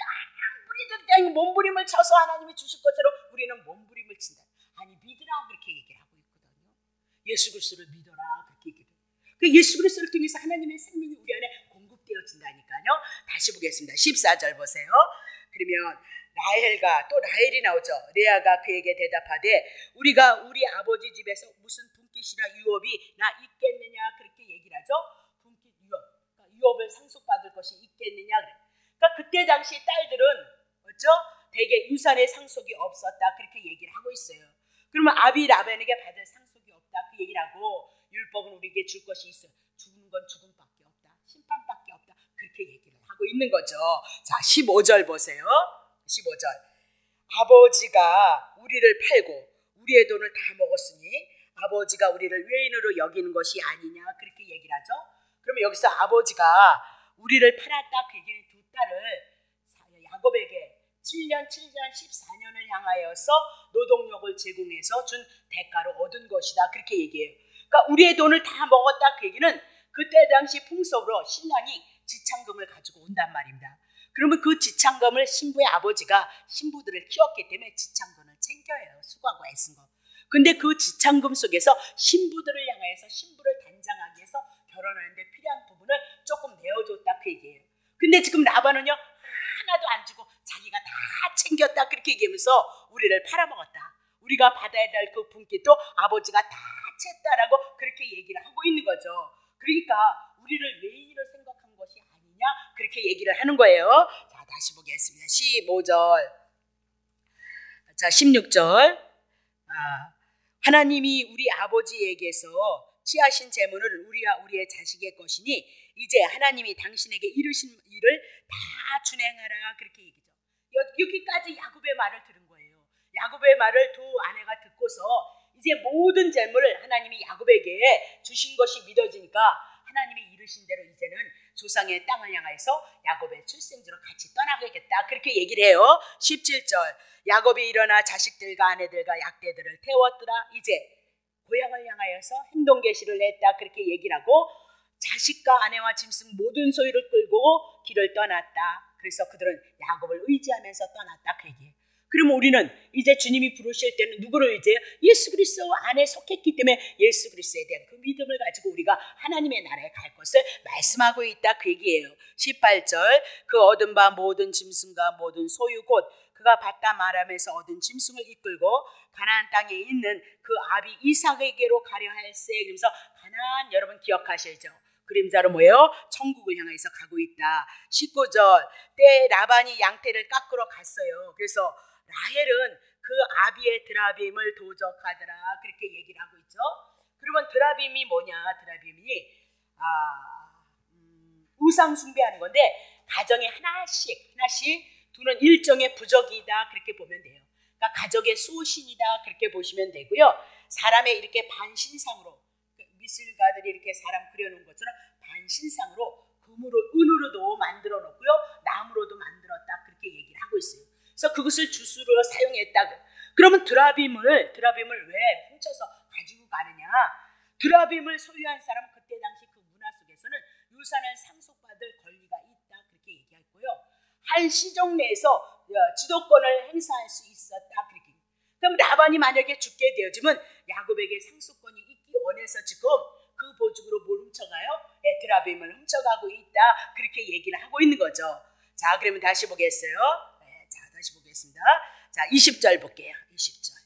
S1: 부리듯 몸부림을 쳐서 하나님이 주실 것처럼 우리는 몸부림을 친다. 아니 믿으라 그렇게 얘기를 하고 있거든요. 예수 그리스도를 믿어라 그렇게 얘기를 해요. 그 예수 그리스도를 통해서 하나님의 생명이 우리 안에 공급되어진다니까요. 다시 보겠습니다. 십사 절 보세요. 그러면 라헬과 또 라헬이 나오죠. 레아가 그에게 대답하되 우리가 우리 아버지 집에서 무슨 분깃이나 유업이 나 있겠느냐 그렇게 얘기를 하죠. 분깃 유업, 그러니까 유업을 상속받을 것이 있겠느냐 그래. 그러니까 그때 당시 딸들은 어쩌 대개 유산의 상속이 없었다 그렇게 얘기를 하고 있어요. 그러면 아비 라반에게 받을 상속이 없다 그 얘기를 하고 율법은 우리에게 줄 것이 있어. 죽는 건 죽음밖에 없다. 심판밖에 없다. 그렇게 얘기를 하고 있는 거죠. 자, 십오 절 보세요. 십오 절. 아버지가 우리를 팔고 우리의 돈을 다 먹었으니 아버지가 우리를 외인으로 여기는 것이 아니냐 그렇게 얘기를 하죠. 그러면 여기서 아버지가 우리를 팔았다 그 얘기는 두 딸을 야곱에게 칠 년, 칠 년, 십사 년을 향하여서 노동력을 제공해서 준 대가로 얻은 것이다 그렇게 얘기해요. 그러니까 우리의 돈을 다 먹었다 그 얘기는 그때 당시 풍속으로 신랑이 지창금을 가지고 온단 말입니다. 그러면 그 지창금을 신부의 아버지가 신부들을 키웠기 때문에 지창금을 챙겨요. 수고하고 애쓴 거. 근데 그 지창금 속에서 신부들을 향해서 신부를 단장하기 위해서 결혼하는데 필요한 부분을 조금 내어줬다 그 얘기예요. 근데 지금 라반은요 하나도 안 주고 자기가 다 챙겼다 그렇게 얘기하면서 우리를 팔아먹었다. 우리가 받아야 될 그 분깃도 아버지가 다 챘다라고 그렇게 얘기를 하고 있는 거죠. 그러니까 우리를 외인으로 그렇게 얘기를 하는 거예요. 자, 다시 보겠습니다. 십오 절. 자, 십육 절. 아, 하나님이 우리 아버지에게서 취하신 재물을 우리와 우리의 자식의 것이니 이제 하나님이 당신에게 이르신 일을 다 준행하라. 그렇게 얘기죠. 여기까지 야곱의 말을 들은 거예요. 야곱의 말을 두 아내가 듣고서 이제 모든 재물을 하나님이 야곱에게 주신 것이 믿어지니까 하나님이 이르신 대로 이제는 조상의 땅을 향하여서 야곱의 출생지로 같이 떠나겠다. 그렇게 얘기를 해요. 십칠 절. 야곱이 일어나 자식들과 아내들과 약대들을 태웠더라. 이제 고향을 향하여서 행동 개시를 했다. 그렇게 얘기를 하고 자식과 아내와 짐승 모든 소유를 끌고 길을 떠났다. 그래서 그들은 야곱을 의지하면서 떠났다. 그 얘기예요. 그러면 우리는 이제 주님이 부르실 때는 누구를 의지해요? 예수 그리스도 안에 속했기 때문에 예수 그리스도에 대한 그 믿음을 가지고 우리가 하나님의 나라에 갈 것을 말씀하고 있다. 그 얘기예요. 십팔 절. 그 얻은 바 모든 짐승과 모든 소유 곧 그가 받다 말하면서 얻은 짐승을 이끌고 가나안 땅에 있는 그 아비 이삭에게로 가려 할세. 그러면서 가나안 여러분 기억하시죠? 그림자로 뭐예요? 천국을 향해서 가고 있다. 십구 절. 때 라반이 양떼를 깎으러 갔어요. 그래서 라헬은 그 아비의 드라빔을 도적하더라. 그렇게 얘기를 하고 있죠. 그러면 드라빔이 뭐냐? 드라빔이 아, 음, 우상 숭배하는 건데 가정에 하나씩 하나씩 두는 일종의 부적이다. 그렇게 보면 돼요. 그러니까 가족의 수호신이다. 그렇게 보시면 되고요. 사람의 이렇게 반신상으로 미술가들이 이렇게 사람 그려놓은 것처럼 반신상으로 금으로 은으로도 만들어 놓고요. 나무로도 만들었다. 그렇게 얘기를 하고 있어요. 그래서 그것을 주수로 사용했다. 그러면 드라빔을 드라빔을 왜 훔쳐서 가지고 가느냐? 드라빔을 소유한 사람은 그때 당시 그 문화 속에서는 유산을 상속받을 권리가 있다. 그렇게 얘기했고요. 한 시종 내에서 지도권을 행사할 수 있었다. 그렇게. 그럼 라반이 만약에 죽게 되어지면 야곱에게 상속권이 있기 원해서 지금 그 보증으로 뭘 훔쳐가요? 드라빔을 훔쳐가고 있다. 그렇게 얘기를 하고 있는 거죠. 자, 그러면 다시 보겠어요. 네, 자, 다시 보겠습니다. 자, 이십 절 볼게요. 이십 절.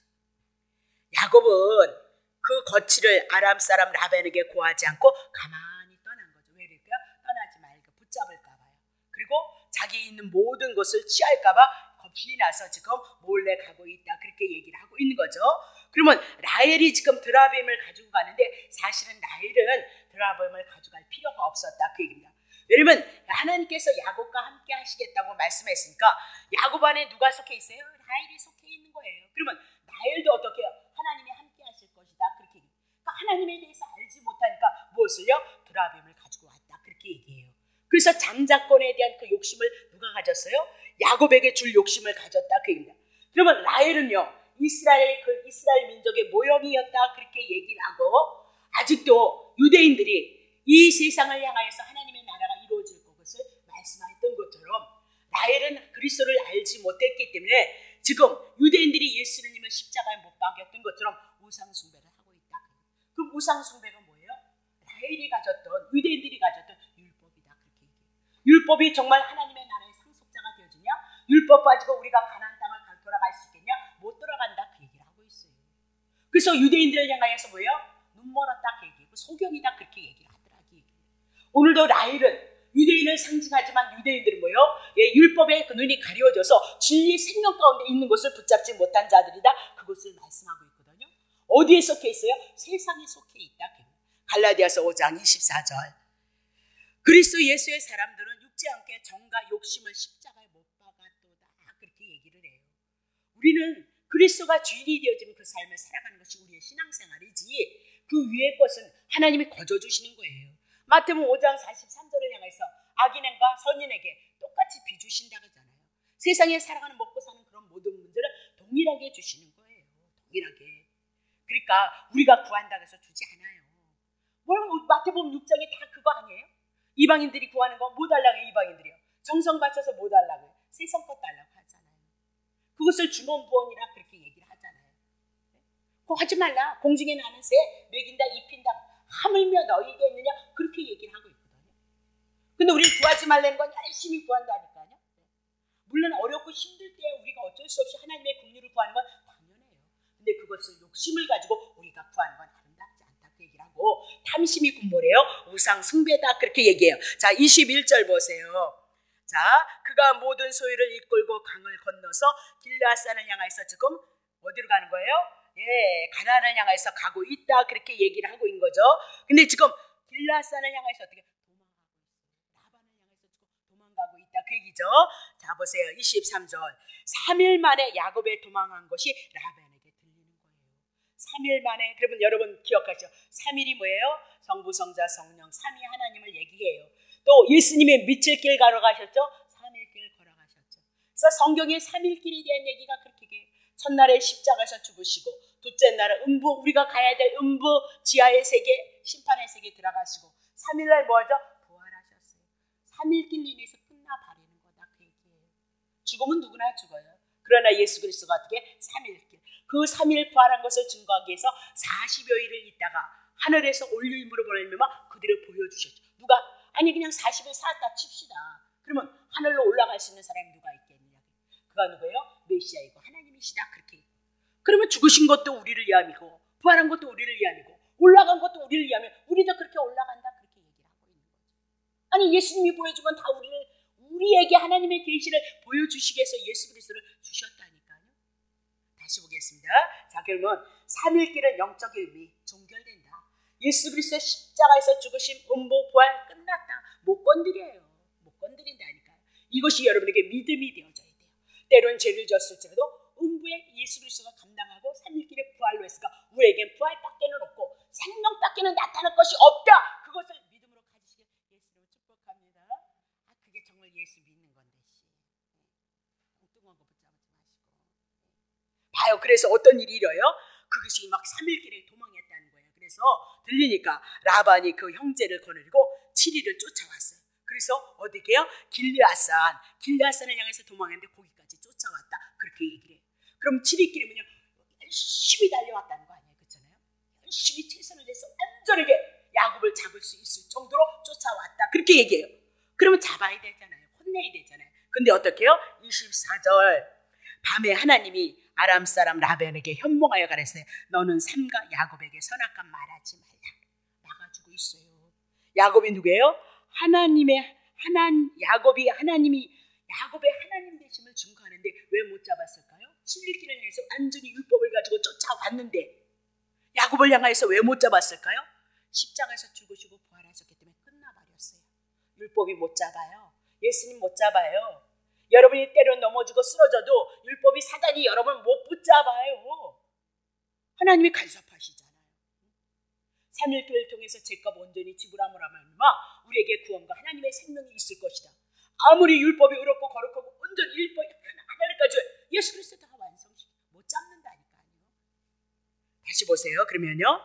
S1: 야곱은 그 거취를 아람 사람 라반에게 고하지 않고 가만히 떠난 거죠. 왜 그럴까요? 떠나지 말고 붙잡을까 봐요. 그리고 자기 있는 모든 것을 취할까 봐 겁이 나서 지금 몰래 가고 있다. 그렇게 얘기를 하고 있는 거죠. 그러면 라헬이 지금 드라빔을 가지고 가는데 사실은 라헬은 드라빔을 가져갈 필요가 없었다. 그 얘기입니다. 왜냐면 하나님께서 야곱과 함께 하시겠다고 말씀했으니까 야곱 안에 누가 속해 있어요? 라헬이 속해 있는 거예요. 그러면 라헬도 어떻게 해요? 하나님이 함께 하실 것이다. 그렇게 얘기해요. 그러니까 하나님에 대해서 알지 못하니까 무엇을요? 드라빔을 가지고 왔다. 그렇게 얘기해요. 그래서 장자권에 대한 그 욕심을 누가 가졌어요? 야곱에게 줄 욕심을 가졌다. 그 얘기입니다. 그러면 라헬은요, 이스라엘, 그 이스라엘 민족의 모형이었다. 그렇게 얘기를 하고, 아직도 유대인들이 이 세상을 향하여서 하나님의 나라가 이루어질 것을 말씀했던 것처럼 라헬은 그리스도를 알지 못했기 때문에 지금 유대인들이 예수님을 십자가에 못 박였던 것처럼 우상숭배를 하고 있다. 그럼 우상숭배가 뭐예요? 라헬이 가졌던, 유대인들이 가졌던 율법이다. 그렇게 얘기해요. 율법이 정말 하나님의 나라의 상속자가 되어지냐? 율법 가지고 우리가 가나안 땅을 돌아갈 수 있겠냐? 못 돌아간다. 그 얘기를 하고 있어요. 그래서 유대인들을 향하여서 뭐예요? 눈 멀었다. 그 얘기고 소경이다. 그렇게 얘기를 하더라. 그 얘기예요. 오늘도 라헬은 유대인을 상징하지만 유대인들은 뭐예요? 예, 율법에 그 눈이 가려져서 진리 생명 가운데 있는 것을 붙잡지 못한 자들이다. 그것을 말씀하고 있거든요. 어디에 속해 있어요? 세상에 속해 있다. 갈라디아서 오 장 이십사 절. 그리스도 예수의 사람들은 육지 않게 정과 욕심을 십자가에 못 박았도다. 그렇게 얘기를 해요. 우리는 그리스도가 주인이 되어지는 그 삶을 살아가는 것이 우리의 신앙생활이지 그 위의 것은 하나님이 거저주시는 거예요. 마태복음 오 장 사십삼 절을 향해서 악인과 선인에게 똑같이 비주신다 그러잖아요. 세상에 살아가는 먹고 사는 그런 모든 문제를 동일하게 주시는 거예요. 동일하게. 그러니까 우리가 구한다고 해서 주지 않아요. 뭘 마태복음 육 장이 다 그거 아니에요? 이방인들이 구하는 거 뭐 달라고 해요? 이방인들이요. 정성 바쳐서 뭐 달라고 해요? 세상 것 달라고 하잖아요. 그것을 주문부원이라 그렇게 얘기를 하잖아요. 그거 하지 말라. 공중에 나는 새 먹인다 입힌다. 하물며 너희에게 있느냐? 그렇게 얘기를 하고 있거든요. 근데 우리는 구하지 말라는 건 열심히 구한다니까요. 물론 어렵고 힘들 때 우리가 어쩔 수 없이 하나님의 긍휼을 구하는 건 당연해요. 근데 그것을 욕심을 가지고 우리가 구하는 건 아름답지 않다. 그 얘기를 하고 탐심이 군모래요. 우상 숭배다. 그렇게 얘기해요. 자, 이십일 절 보세요. 자, 그가 모든 소유를 이끌고 강을 건너서 길르앗산을 향해서 지금 어디로 가는 거예요? 예, 가나안을 향해서 가고 있다, 그렇게 얘기를 하고 있는 거죠. 근데 지금 길르앗산을 향해서 어떻게 라반을 향해서 지금 도망가고 있다, 그 얘기죠. 자, 보세요. 이십삼 절. 삼 일 만에 야곱에 도망한 것이 라반에게 들리는 거예요. 삼 일 만에. 그러면 여러분 기억하죠? 삼 일이 뭐예요? 성부, 성자, 성령 삼위 하나님을 얘기해요. 또 예수님이 미칠 길 걸어가셨죠? 삼 일 길 걸어가셨죠. 그래서 성경에 삼 일 길에 대한 얘기가 그렇게 해요. 첫날에 십자가에서 죽으시고, 둘째 날은 음부, 우리가 가야 될 음부 지하의 세계, 심판의 세계에 들어가시고, 삼 일날 뭐하죠? 부활하셨어요. 삼 일 길로 인해서 끝나버리는 거다, 그 얘기예요. 죽으면 누구나 죽어요. 그러나 예수 그리스도가 어떻게? 삼 일 길. 그 삼 일 부활한 것을 증거하기 위해서 사십여 일을 있다가 하늘에서 올림으로 보내면 그들을 보여주셨죠. 누가? 아니 그냥 사십 일 살았다 칩시다. 그러면 하늘로 올라갈 수 있는 사람이 누가 있겠느냐? 그가 누구예요? 메시아이고 하나님이시다, 그렇게. 그러면 죽으신 것도 우리를 위함이고, 부활한 것도 우리를 위함이고, 올라간 것도 우리를 위함이고, 우리도 그렇게 올라간다, 그렇게 얘기를 하고 있는 거죠. 아니 예수님이 보여준 건 다 우리를, 우리에게 하나님의 계시를 보여주시기 위해서 예수 그리스도를 주셨다니까요. 다시 보겠습니다. 자, 그러면 삼 일 길은 영적 의미, 종결된다. 예수 그리스도의 십자가에서 죽으심, 음부, 부활 끝났다. 못 건드려요. 못 건드린다니까요. 이것이 여러분에게 믿음이 되어져야 돼요. 때론 죄를 졌을지라도 음부에 예수 그리스도가 감당하고 삼 일 길에 부활로 했으니까 우리에겐 부활밖에는 없고 생명밖에는 나타날 것이 없다. 그것을 믿음으로 가지시길 예수로 축복합니다. 아, 그게 정말 예수 믿는 건데. 엉뚱한 거 붙잡지 마시고. 봐요. 그래서 어떤 일이 일어요? 그것이 막 삼 일 길에 도망했다는 거예요. 그래서 들리니까 라반이 그 형제를 거느리고 칠 일을 쫓아왔어요. 그래서 어디게요? 길르앗산, 길르앗산을 향해서 도망했는데 거기까지 쫓아왔다, 그렇게 얘기를 해요. 그럼 칠 일 길이면요 열심히 달려왔다는 거 아니에요, 그렇잖아요? 열심히 최선을 다해서 완전하게 야곱을 잡을 수 있을 정도로 쫓아왔다, 그렇게 얘기해요. 그러면 잡아야 되잖아요, 혼내야 되잖아요. 근데 어떻게 해요? 이십사 절. 밤에 하나님이 아람 사람 라반에게 현몽하여 가라사대 너는 삼가 야곱에게 선악간 말하지 말라. 나가지고 있어요. 야곱이 누구예요? 하나님의 하나님, 야곱이 하나님이 야곱의 하나님 되심을 증거하는데 왜 못 잡았을까요? 칠 일 길을 위해서 완전히 율법을 가지고 쫓아왔는데 야곱을 향해서 왜 못 잡았을까요? 십자가에서 죽으시고 부활하셨기 때문에 끝나버렸어요. 율법이 못 잡아요. 예수님 못 잡아요. 여러분이 때로 넘어지고 쓰러져도 율법이 사단이 여러분 못 붙잡아요. 하나님이 간섭하시잖아요. 삼 일 길을 통해서 죄값 온전히 지불함으로 하면 우리에게 구원과 하나님의 생명이 있을 것이다. 아무리 율법이 의롭고 거룩하고 온전히 율법이 하나님까지 예수 그리스도 다 완성시켜 못 잡는다니까요. 다시 보세요. 그러면요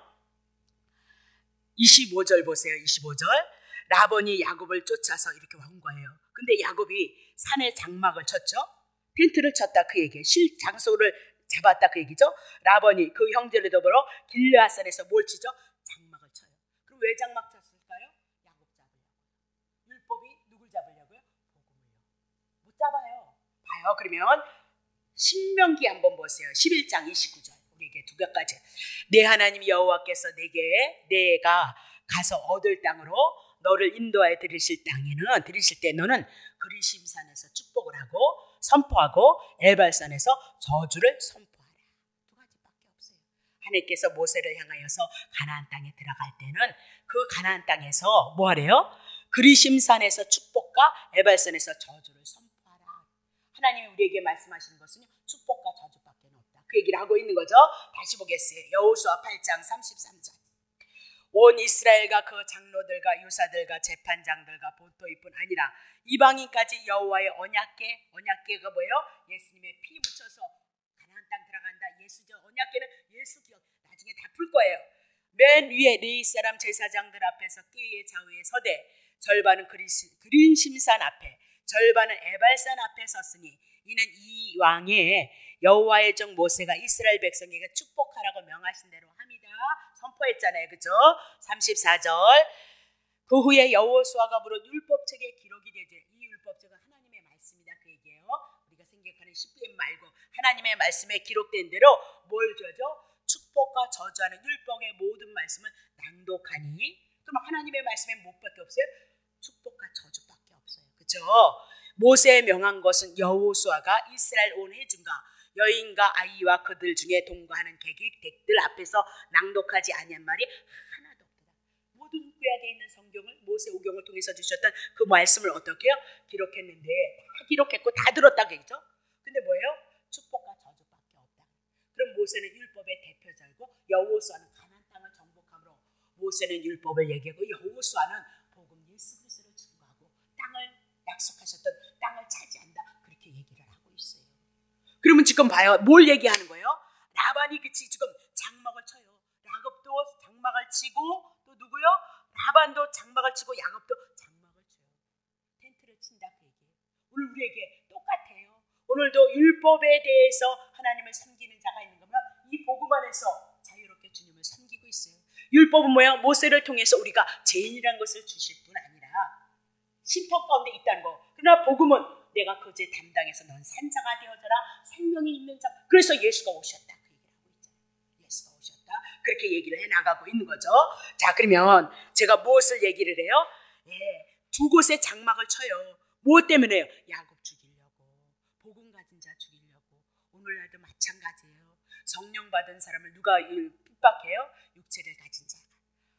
S1: 이십오 절 보세요. 이십오 절. 라반이 야곱을 쫓아서 이렇게 온 거예요. 근데 야곱이 산에 장막을 쳤죠. 텐트를 쳤다, 그 얘기예요. 실 장소를 잡았다, 그 얘기죠. 라반이 그 형제를 더불어 길르앗산에서 뭘 치죠? 장막을 쳐요. 그럼 왜 장막 쳤을까요? 야곱 잡으려고. 율법이 누굴 잡으려고요? 복음을요. 못 잡아요. 봐요. 그러면 신명기 한번 보세요. 십일 장 이십구 절. 우리에게 두 가지. 내 하나님 여호와께서 내게 내가 가서 얻을 땅으로 너를 인도하여 들이실 땅에는 들이실 때 너는 그리심산에서 축복을 하고 선포하고 에발산에서 저주를 선포하라. 두 가지밖에 없어요. 하나님께서 모세를 향하여서 가나안 땅에 들어갈 때는 그 가나안 땅에서 뭐 하래요? 그리심산에서 축복과 에발산에서 저주를 선포하라. 하나님이 우리에게 말씀하시는 것은 축복과 저주밖에 없다, 그 얘기를 하고 있는 거죠. 다시 보겠어요. 여호수아 팔 장 삼십삼 절. 온 이스라엘과 그 장로들과 유사들과 재판장들과 본토이뿐 아니라 이방인까지 여호와의 언약궤, 언약궤가 뭐예요? 예수님의 피 묻혀서 가나안 땅 들어간다. 예수죠. 언약궤는 예수 기억 나중에 다 풀 거예요. 맨 위에 레위 사람 제사장들 앞에서 궤의 좌우에 서되 절반은 그린심산 앞에 절반은 에발산 앞에 섰으니 이는 이 왕의 여호와의 종 모세가 이스라엘 백성에게 축복하라고 명하신 대로 합니다. 선포했잖아요. 그죠? 삼십사 절. 그 후에 여호수아가 부른 율법책에 기록이 되죠. 이 율법책은 하나님의 말씀이다, 그 얘기예요. 우리가 생각하는 십기엔 말고 하나님의 말씀에 기록된 대로 뭘 저죠? 축복과 저주하는 율법의 모든 말씀을 낭독하니. 그럼 하나님의 말씀에 무엇밖에 없어요? 축복과 저주밖에 없어요. 그죠? 모세에 명한 것은 여호수아가 이스라엘 온 회중과 여인과 아이와 그들 중에 동거하는 객들 앞에서 낭독하지 아니한 말이 하나도 없다. 모든 구약에 있는 성경을 모세오경을 통해서 주셨던 그 말씀을 어떻게 해요? 기록했는데 다 기록했고 다 들었다고 했죠. 근데 뭐예요? 축복과 저주밖에 없다. 그럼 모세는 율법의 대표자이고 여호수아는 가나안 땅을 정복함으로 모세는 율법을 얘기하고 여호수아는 복음 예수 그리스도를 증거하고 땅을 약속하셨던 땅을 차지한다. 그렇게 얘기를 하고 있어요. 그러면 지금 봐요. 뭘 얘기하는 거예요? 라반이 그치 지금 장막을 쳐요. 야곱도 장막을 치고 또 누구요? 라반도 장막을 치고 야곱도 장막을 쳐요. 텐트를 친다 그 얘기예요. 오늘 우리에게 똑같아요. 오늘도 율법에 대해서 하나님을 섬기는 자가 있는 거면 이 복음 안에서 자유롭게 주님을 섬기고 있어요. 율법은 뭐야? 모세를 통해서 우리가 죄인이라는 것을 주실 뿐 아니라 심판 가운데 있다는 거. 그러나 복음은 내가 그 죄 담당해서 넌 산자가 되어져라. 생명이 있는 자. 그래서 예수가 오셨다. 그 얘기를 하고 있잖아요. 예수가 오셨다. 그렇게 얘기를 해나가고 있는 거죠. 자, 그러면 제가 무엇을 얘기를 해요? 예, 두 곳에 장막을 쳐요. 무엇 때문에요? 야곱 죽이려고. 복음 가진 자 죽이려고. 오늘날도 마찬가지예요. 성령 받은 사람을 누가 핍박해요? 육체를 가진 자가.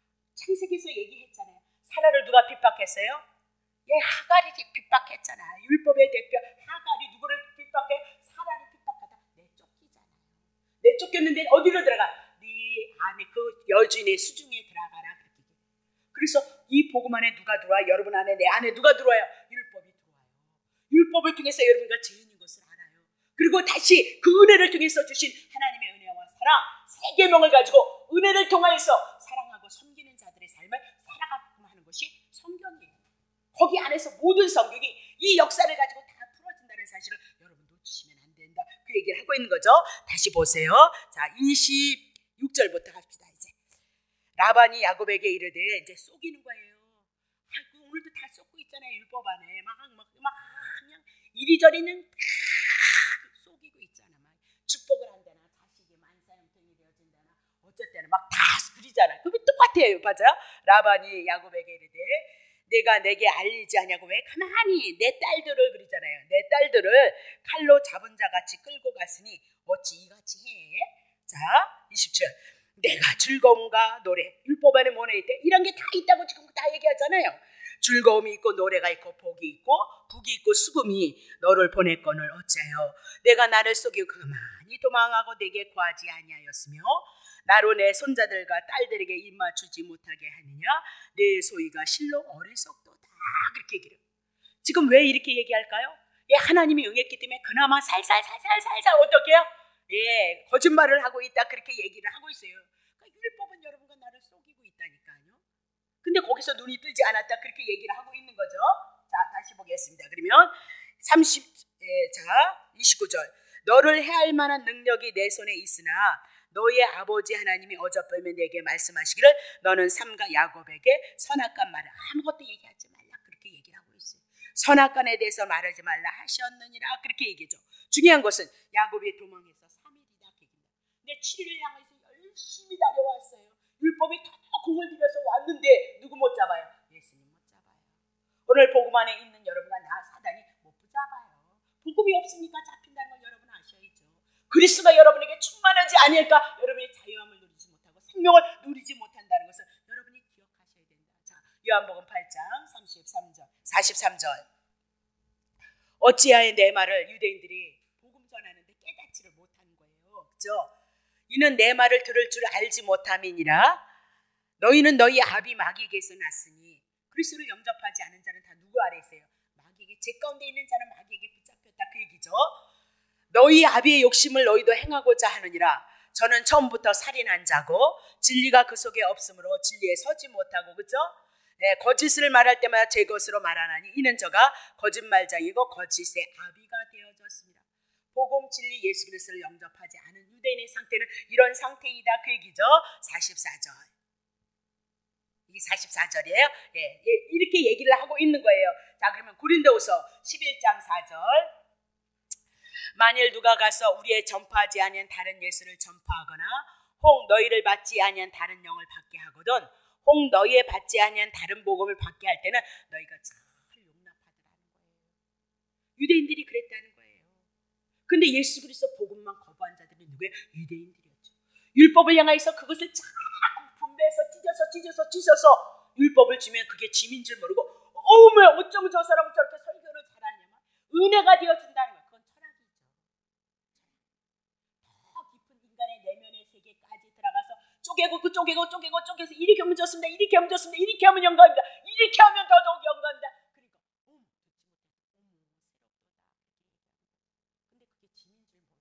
S1: 창세기에서 얘기했잖아요. 사라를 누가 핍박했어요? 예, 하갈이 핍박했잖아. 율법의 대표 하갈이 누구를 핍박해? 사라를 핍박하다 내쫓기잖아요. 내쫓겼는데 어디로 들어가? 네 안에 그 여주인의 수중에 들어가라. 그렇게. 그래서 이 복음 안에 누가 들어와? 여러분 안에 내 안에 누가 들어와요? 율법이 들어와요. 율법을 통해서 여러분과 죄인인 것을 알아요. 그리고 다시 그 은혜를 통해서 주신 하나님의 은혜와 사랑 세 계명을 가지고 은혜를 통하여서 사랑하고 섬기는 자들의 삶을 살아가게끔 하는 것이 성경이에요. 거기 안에서 모든 성경이 이 역사를 가지고 다 풀어진다는 사실을 여러분 놓치시면 안 된다. 그 얘기를 하고 있는 거죠. 다시 보세요. 자, 이십육 절부터 갑시다. 이제 라반이 야곱에게 이르되 이제 속이는 거예요. 아이고, 오늘도 다 쏟고 있잖아요. 율법 안에 막, 막, 막 그냥 이리저리는 다 속이고 있잖아. 막 축복을 한다나 자식이 만사형통이 되어진다나 어쨌든 막 다 그리잖아. 그게 똑같아요. 맞아요? 라반이 야곱에게 이르되 내가 내게 알리지 않냐고 왜 가만히 내 딸들을 그러잖아요. 내 딸들을 칼로 잡은 자같이 끌고 갔으니 어찌 이같이 해? 자, 이십 절 내가 즐거움과 노래 율법 안에 뭐가 있대? 이런 게 다 있다고 지금 다 얘기하잖아요. 즐거움이 있고 노래가 있고 복이 있고 북이 있고 수금이 너를 보냈거늘 어째요? 내가 나를 속이고 가만히 도망하고 내게 구하지 아니하였으며 나로 내 손자들과 딸들에게 입맞추지 못하게 하느냐? 내 소위가 실로 어리석도다. 그렇게 얘기해요. 지금 왜 이렇게 얘기할까요? 예, 하나님이 응했기 때문에 그나마 살살살살살살 어떻게 해요? 예, 거짓말을 하고 있다. 그렇게 얘기를 하고 있어요. 그러니까 율법은 여러분과 나를 속이고 있다니까요. 근데 거기서 눈이 뜨지 않았다. 그렇게 얘기를 하고 있는 거죠. 자, 다시 보겠습니다. 그러면 삼십, 예, 자, 이십구 절 너를 해할 만한 능력이 내 손에 있으나 너의 아버지 하나님이 어젯밤에 내게 말씀하시기를 너는 삼가 야곱에게 선악간 말을 아무것도 얘기하지 말라. 그렇게 얘기를 하고 있어요. 선악간에 대해서 말하지 말라 하셨느니라. 그렇게 얘기죠. 중요한 것은 야곱이 도망해서 삼 일이다. 근데 칠 일을 향해서 열심히 달려왔어요. 율법이 다 공을 들여서 왔는데 누구 못 잡아요? 예수님 못 잡아요. 오늘 복음 안에 있는 여러분과 나 사단이 못 붙잡아요. 복음이 없으니까 잡힌다는 걸 여러분 아셔야죠. 그리스도가 여러분에게 충만하지 않을까 여러분이 자유함을 누리지 못하고 생명을 누리지 못한다는 것을 여러분이 기억하셔야 된다. 자, 요한복음 팔 장 삼십삼 절 사십삼 절 어찌하여 내 말을 유대인들이 복음 전하는데 깨닫지를 못하는 거예요. 그죠? 이는 내 말을 들을 줄 알지 못함이니라. 너희는 너희 아비 마귀에게서 났으니 그리스도를 영접하지 않은 자는 다 누구 아래 있어요? 마귀에게. 제 가운데 있는 자는 마귀에게 붙잡혔다. 그 얘기죠. 너희 아비의 욕심을 너희도 행하고자 하느니라. 저는 처음부터 살인한 자고 진리가 그 속에 없으므로 진리에 서지 못하고 그죠? 네, 거짓을 말할 때마다 제 것으로 말하나니 이는 저가 거짓말장이고 거짓의 아비가 되어졌습니다. 복음 진리 예수 그리스도를 영접하지 않은 유대인의 상태는 이런 상태이다. 그 얘기죠. 사십사 절 이게 사십사 절이에요. 예, 예, 이렇게 얘기를 하고 있는 거예요. 자, 그러면 고린도후서 십일 장 사 절 만일 누가 가서 우리의 전파하지 아니한 다른 예수를 전파하거나 혹 너희를 받지 아니한 다른 영을 받게 하거든 혹 너희의 받지 아니한 다른 복음을 받게 할 때는 너희가 잘 용납하더라는 거예요. 유대인들이 그랬다는 거예요. 근데 예수 그리스도 복음만 거부한 자들이 누구예요? 유대인들이었죠. 율법을 향해서 그것을 자꾸 분배해서 찢어서 찢어서 찢어서 율법을 주면 그게 짐인 줄 모르고 어머 어쩌면 저 사람은 저렇게 설교를 잘하냐면 은혜가 되어준다는 거예요. 그건 철학이죠. 더 깊은 인간의 내면의 세계까지 들어가서 쪼개고 그 쪼개고 쪼개고 쪼개서 이렇게 하면 좋습니다. 이렇게 하면 좋습니다. 이렇게 하면 영광입니다. 이렇게 하면 더더욱 영광입니다. 그러니까 음, 근데 그게 짐인 줄 몰라요.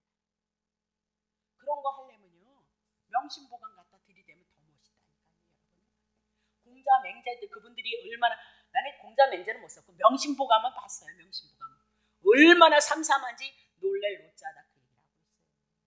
S1: 그런 거 하려면요 명심보감 갖다 들이대면 더 멋있다니까요. 공자 맹자들 그분들이 얼마나, 나는 공자 맹자는 못 썼고 명심보감은 봤어요. 명심보감 얼마나 삼삼한지 놀랄 노자다 그 얘기를 하고 있어요.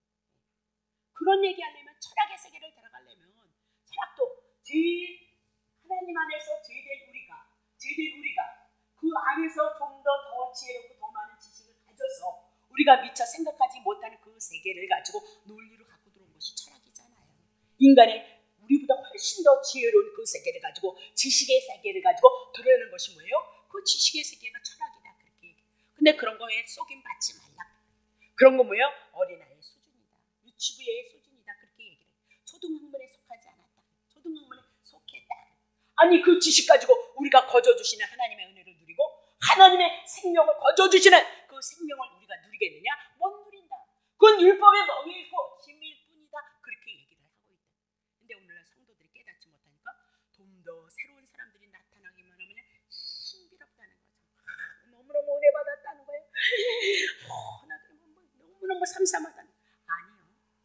S1: 그런 얘기 하려면 철학의 세계를 들어가려면 철학도 제일 하나님 안에서 제일 우리가 제일 우리가 그 안에서 좀 더 더 지혜롭고 더 많은 지식을 가져서 우리가 미처 생각하지 못하는 그 세계를 가지고 논리로 갖고 들어온 것이 철학이잖아요. 인간의 우리보다 훨씬 더 지혜로운 그 세계를 가지고 지식의 세계를 가지고 드러내는 것이 뭐예요? 그 지식의 세계가 철학이다 그렇게 얘기해요. 근데 그런 거에 속임 받지 말라. 그런 거 뭐예요? 어린아이의 수준이다. 유치부의 수준이다 그렇게 얘기를 해요. 초등학문에 속하지 않았다. 초등학문에 속했다. 아니 그 지식 가지고 우리가 거저주시는 하나님의 은혜를 누리고 하나님의 생명을 거저주시는 그 생명을 우리가 누리겠느냐? 못 누린다. 그건 율법에 멍해있고 짐일 뿐이다. 그렇게 얘기를 하고 있다. 근데 오늘날 성도들이 깨닫지 못하니까 좀 더 새로운 사람들이 나타나기만 하면 신비롭다는 거죠. 너무너무 은혜 받았다는 거예요. 어, 나 너무너무 삼삼하다는 거예요. 아니요.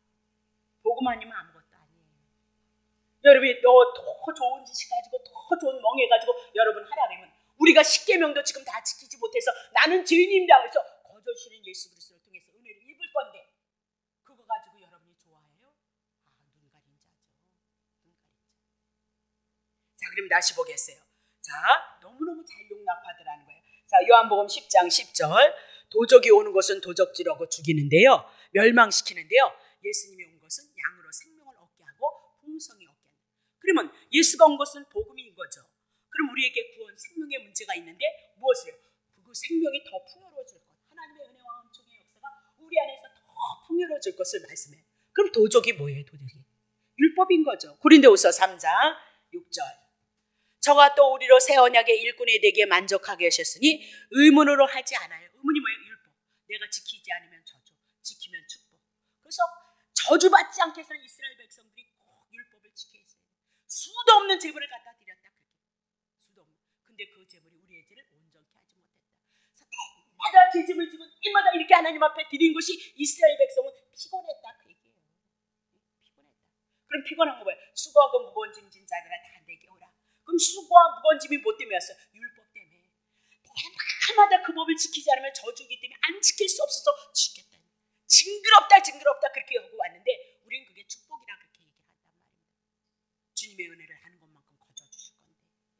S1: 복음 아니면 아무것도 아니에요. 여러분이 더 좋은 지식 가지고 더 좋은 멍해 가지고 여러분 하라 그러면 우리가 십계명도 지금 다 지키지 못해서 나는 죄인입니다. 그래서 거저주시는 예수 그리스도를 통해서 은혜를 입을 건데 그거 가지고 여러분이 좋아해요? 아, 눈가린 자죠. 눈가린 자. 자, 그럼 다시 보겠어요. 자, 너무너무 잘 용납하더라는 거예요. 자, 요한복음 십 장 십 절. 도적이 오는 것은 도적질하고 죽이는데요. 멸망시키는데요. 예수님이 온 것은 양으로 생명을 얻게 하고 풍성히 얻게 한다. 그러면 예수가 온 것은 복음인 거죠. 그럼 우리에게 구원, 생명의 문제가 있는데 무엇을요? 그 생명이 더 풍요로워질 것. 하나님의 은혜와 은총의 역사가 우리 안에서 더 풍요로워질 것을 말씀해요. 그럼 도적이 뭐예요? 도적이 율법인 거죠. 고린도후서 삼 장 육 절. 저가 또 우리로 새 언약의 일꾼이 되게 만족하게 하셨으니 의문으로 하지 않아요. 의문이 뭐예요? 율법. 내가 지키지 않으면 저주, 지키면 축복. 그래서 저주받지 않게 해서는 이스라엘 백성들이 꼭 율법을 지켜야 했어요. 수도 없는 제물을 갖다 드렸다. 수도 없는. 근데 그 제물이 우리의 죄를 온전케 하지 못했다. 그래서 때마다 제짐을 지고 일마다 이렇게 하나님 앞에 드린 것이 이스라엘 백성은 피곤했다. 그 얘기예요. 피곤했다. 그럼 피곤한 거 뭐예요? 수고하고 무거운 짐진 자들아 다 내게 오라. 그럼 수고와 무거운 짐이 뭐 때문에 왔어요? 율법 때문에. 때마다 그 법을 지키지 않으면 저주이기 때문에 안 지킬 수 없어서 지켰다. 징그럽다 징그럽다 그렇게 하고 왔는데 우리는 그게 축복이라 그렇게 얘기를 한단 말입니다. 주님의 은혜를 하는 것만큼 거저주실 건데.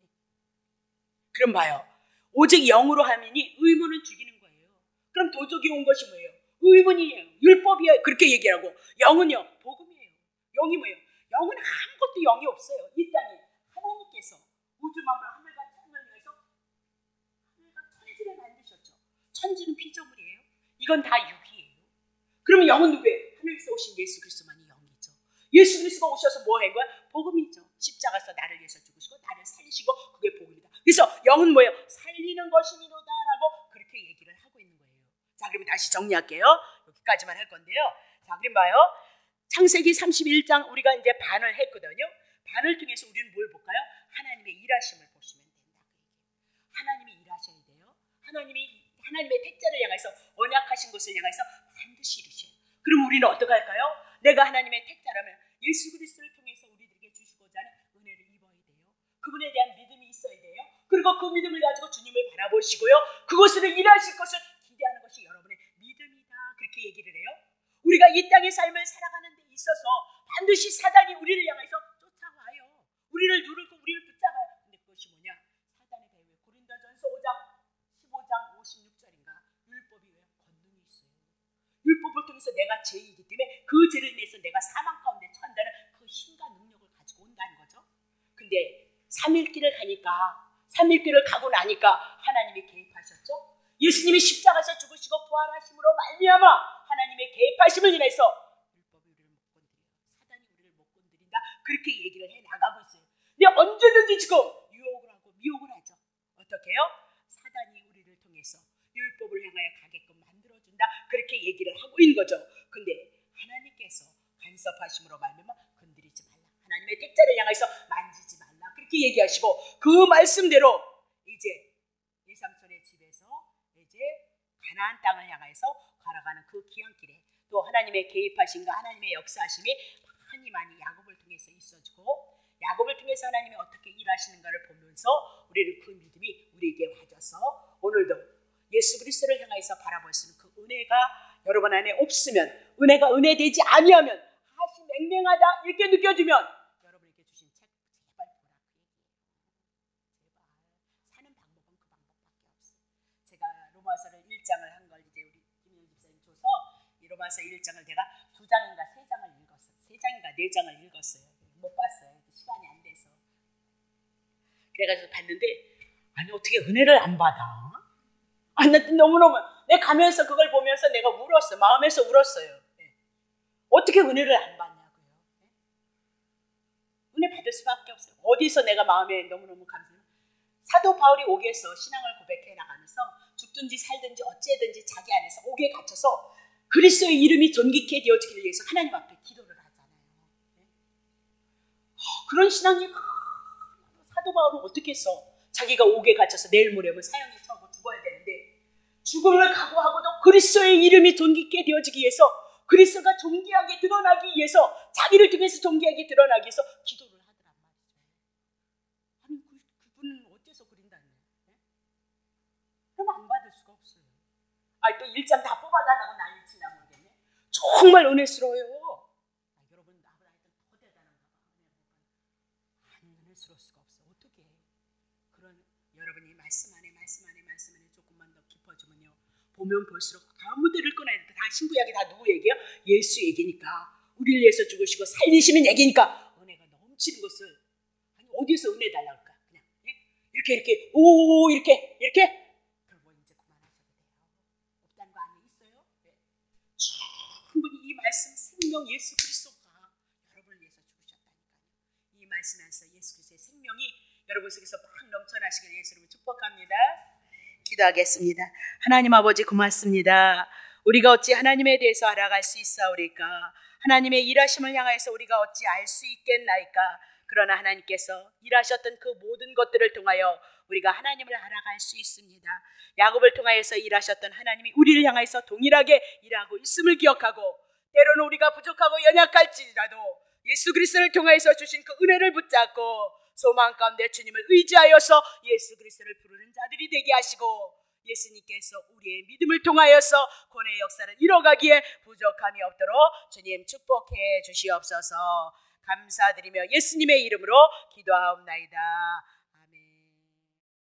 S1: 그럼 봐요. 오직 영으로 하면이 의문은 죽이는 거예요. 그럼 도적이 온 것이 뭐예요? 의문이에요. 율법이에요. 그렇게 얘기하고 영은요. 복음이에요. 영이 뭐예요? 영은 아무것도 영이 없어요. 이 땅에 하나님께서 우주 만물 하늘과 땅을 위해서 하늘과 천지를 만드셨죠. 천지는 피조물이에요. 이건 다 육이에요. 그러면 영은 누구예요? 하늘에서 오신 예수 그리스도만이 영이죠. 예수 그리스도가 오셔서 뭐 한 거야? 복음이죠. 십자가에서 나를 위해서 죽으시고 나를 살리시고 그게 복음이다. 그래서 영은 뭐예요? 살리는 것이니로다라고 그렇게 얘기를 하고 있는 거예요. 자, 그러면 다시 정리할게요. 여기까지만 할 건데요. 자, 그럼 봐요. 창세기 삼십일 장 우리가 이제 반을 했거든요. 반을 통해서 우리는 뭘 볼까요? 하나님의 일하심을 보시면 된다. 하나님이 일하셔야 돼요. 하나님이 하나님의 택자를 향해서 언약하신 것을 향해서 반드시 이루셔요. 그럼 우리는 어떻게 할까요? 내가 하나님의 택자라면 예수 그리스도를 통해서 우리들에게 주시고자 하는 은혜를 입어야 돼요. 그분에 대한 믿음이 있어야 돼요. 그리고 그 믿음을 가지고 주님을 바라보시고요. 그것으로 일하실 것을 기대하는 것이 여러분의 믿음이다. 그렇게 얘기를 해요. 우리가 이 땅의 삶을 살아가는 데 있어서 반드시 사단이 우리를 향해서 쫓아와요. 우리를 누르고 우리를 붙잡아요. 근데 그것이 뭐냐? 사단의 배후에 고린도전서 오 장 십오 장 오십육 절인가 율법이 왜 권능이 있어요. 율법을 통해서 내가 죄이기 때문에 그 죄를 인해서 내가 사망 가운데 처한다는 그 힘과 능력을 가지고 온다는 거죠. 근데 삼일길을 가니까 삼일길을 가고 나니까 하나님이 개입하셨죠. 예수님이 십자가에서 죽으시고 부활하심으로 말미암아 하나님의 개입하심을 인해서 율법이 우리를 못 건드려, 사단이 우리를 못 건드린다, 그렇게 얘기를 해나가고 있어요. 근데 언제든지 지금 유혹을 하고 미혹을 하죠. 어떻게 해요? 사단이 우리를 통해서 율법을 향하여 가게끔 만들어준다, 그렇게 얘기를 하고 있는 거죠. 근데 하나님께서 간섭하심으로 말미암아 건드리지 말라, 하나님의 택자를 향해서 만지지 말라, 그렇게 얘기하시고 그 말씀대로 이제 예삼손의 집에서 이제 가나안 땅을 향해서 걸어가는 그 귀한 길에 또 하나님의 개입하심과 하나님의 역사하심이 많이 많이 야곱을 통해서 있어지고, 야곱을 통해서 하나님이 어떻게 일하시는가를 보면서 우리는 그 믿음이 우리에게 와져서 오늘도 예수 그리스도를 향해서 바라볼 수 있는 그 은혜가 여러분 안에 없으면, 은혜가 은혜되지 아니하면, 다시 맹맹하다 이렇게 느껴지면 여러분에게 주신 책 제발 보라, 제발 사는 방법은 그 방법밖에 없어요. 제가 로마서를 일 장을 한 걸 이제 우리 김윤 집사님 줘서 이 로마서 일 장을 제가 두 장인가 세 장을 읽었어요. 세 장인가 네 장을 읽었어요. 못 봤어요. 시간이 안 돼서. 그래가지고 봤는데, 아니 어떻게 은혜를 안 받아? 아, 나 너무너무 내가 가면서 그걸 보면서 내가 울었어요. 마음에서 울었어요. 네. 어떻게 은혜를 안 받냐고요. 네? 은혜 받을 수밖에 없어요. 어디서 내가 마음에 너무너무 감사해요. 사도 바울이 옥에서 신앙을 고백해 나가면서 죽든지 살든지 어찌든지 자기 안에서 옥에 갇혀서 그리스도의 이름이 존귀케 되어지기 위해서 하나님 앞에 기도를 하잖아요. 네? 그런 신앙이 사도 바울은 어떻게 했어? 자기가 옥에 갇혀서 내일 모레면 사형이 처하고 죽어야 되는데 죽음을 각오하고도 그리스도의 이름이 존귀케 되어지기 위해서, 그리스도가 존귀하게 드러나기 위해서, 자기를 통해서 존귀하게 드러나기 위해서 기도를 하더란 말이죠. 아니 그, 그분은 어째서 그린다는 거예요? 네? 그럼 안 받을 수가 없어요. 아, 또 일 장 다 뽑아달라고 난리 치나 모르겠네. 정말 은혜스러워요. 아, 여러분 나보다 하여튼 더 대단한가 봐. 아니 은혜스러울 수가 없어. 어떻게 해? 그런 여러분이 말씀 안에 말씀 안에 말씀 안에 조금만 더 깊어지면요, 보면 볼수록 아무 데를 꺼내야 돼. 다 신구약이 다 누구 얘기예요? 예수 얘기니까, 우리를 위해서 죽으시고 살리시는 얘기니까 은혜가 넘치는 것을, 아니 어디서 은혜 달라고 할까? 그냥 예? 이렇게 이렇게 오 이렇게 이렇게 그리고 이제 그만하셔도 돼요. 없다는 거 안에 있어요? 네. 충분히 이 말씀 생명 예수 그리스도가 여러분을 위해서 죽으셨다니까요. 이 말씀 안에서 예수 그리스도의 생명이 여러분 속에서 막 넘쳐나시길 예수님을 축복합니다. 기도하겠습니다. 하나님 아버지 고맙습니다. 우리가 어찌 하나님에 대해서 알아갈 수 있사오리까? 하나님의 일하심을 향해서 우리가 어찌 알 수 있겠나이까? 그러나 하나님께서 일하셨던 그 모든 것들을 통하여 우리가 하나님을 알아갈 수 있습니다. 야곱을 통하여서 일하셨던 하나님이 우리를 향해서 동일하게 일하고 있음을 기억하고, 때로는 우리가 부족하고 연약할지라도 예수 그리스도를 통하여서 주신 그 은혜를 붙잡고 소망 가운데 주님을 의지하여서 예수 그리스도를 부르는 자들이 되게 하시고, 예수님께서 우리의 믿음을 통하여서 구원의 역사를 이뤄가기에 부족함이 없도록 주님 축복해 주시옵소서. 감사드리며 예수님의 이름으로 기도하옵나이다.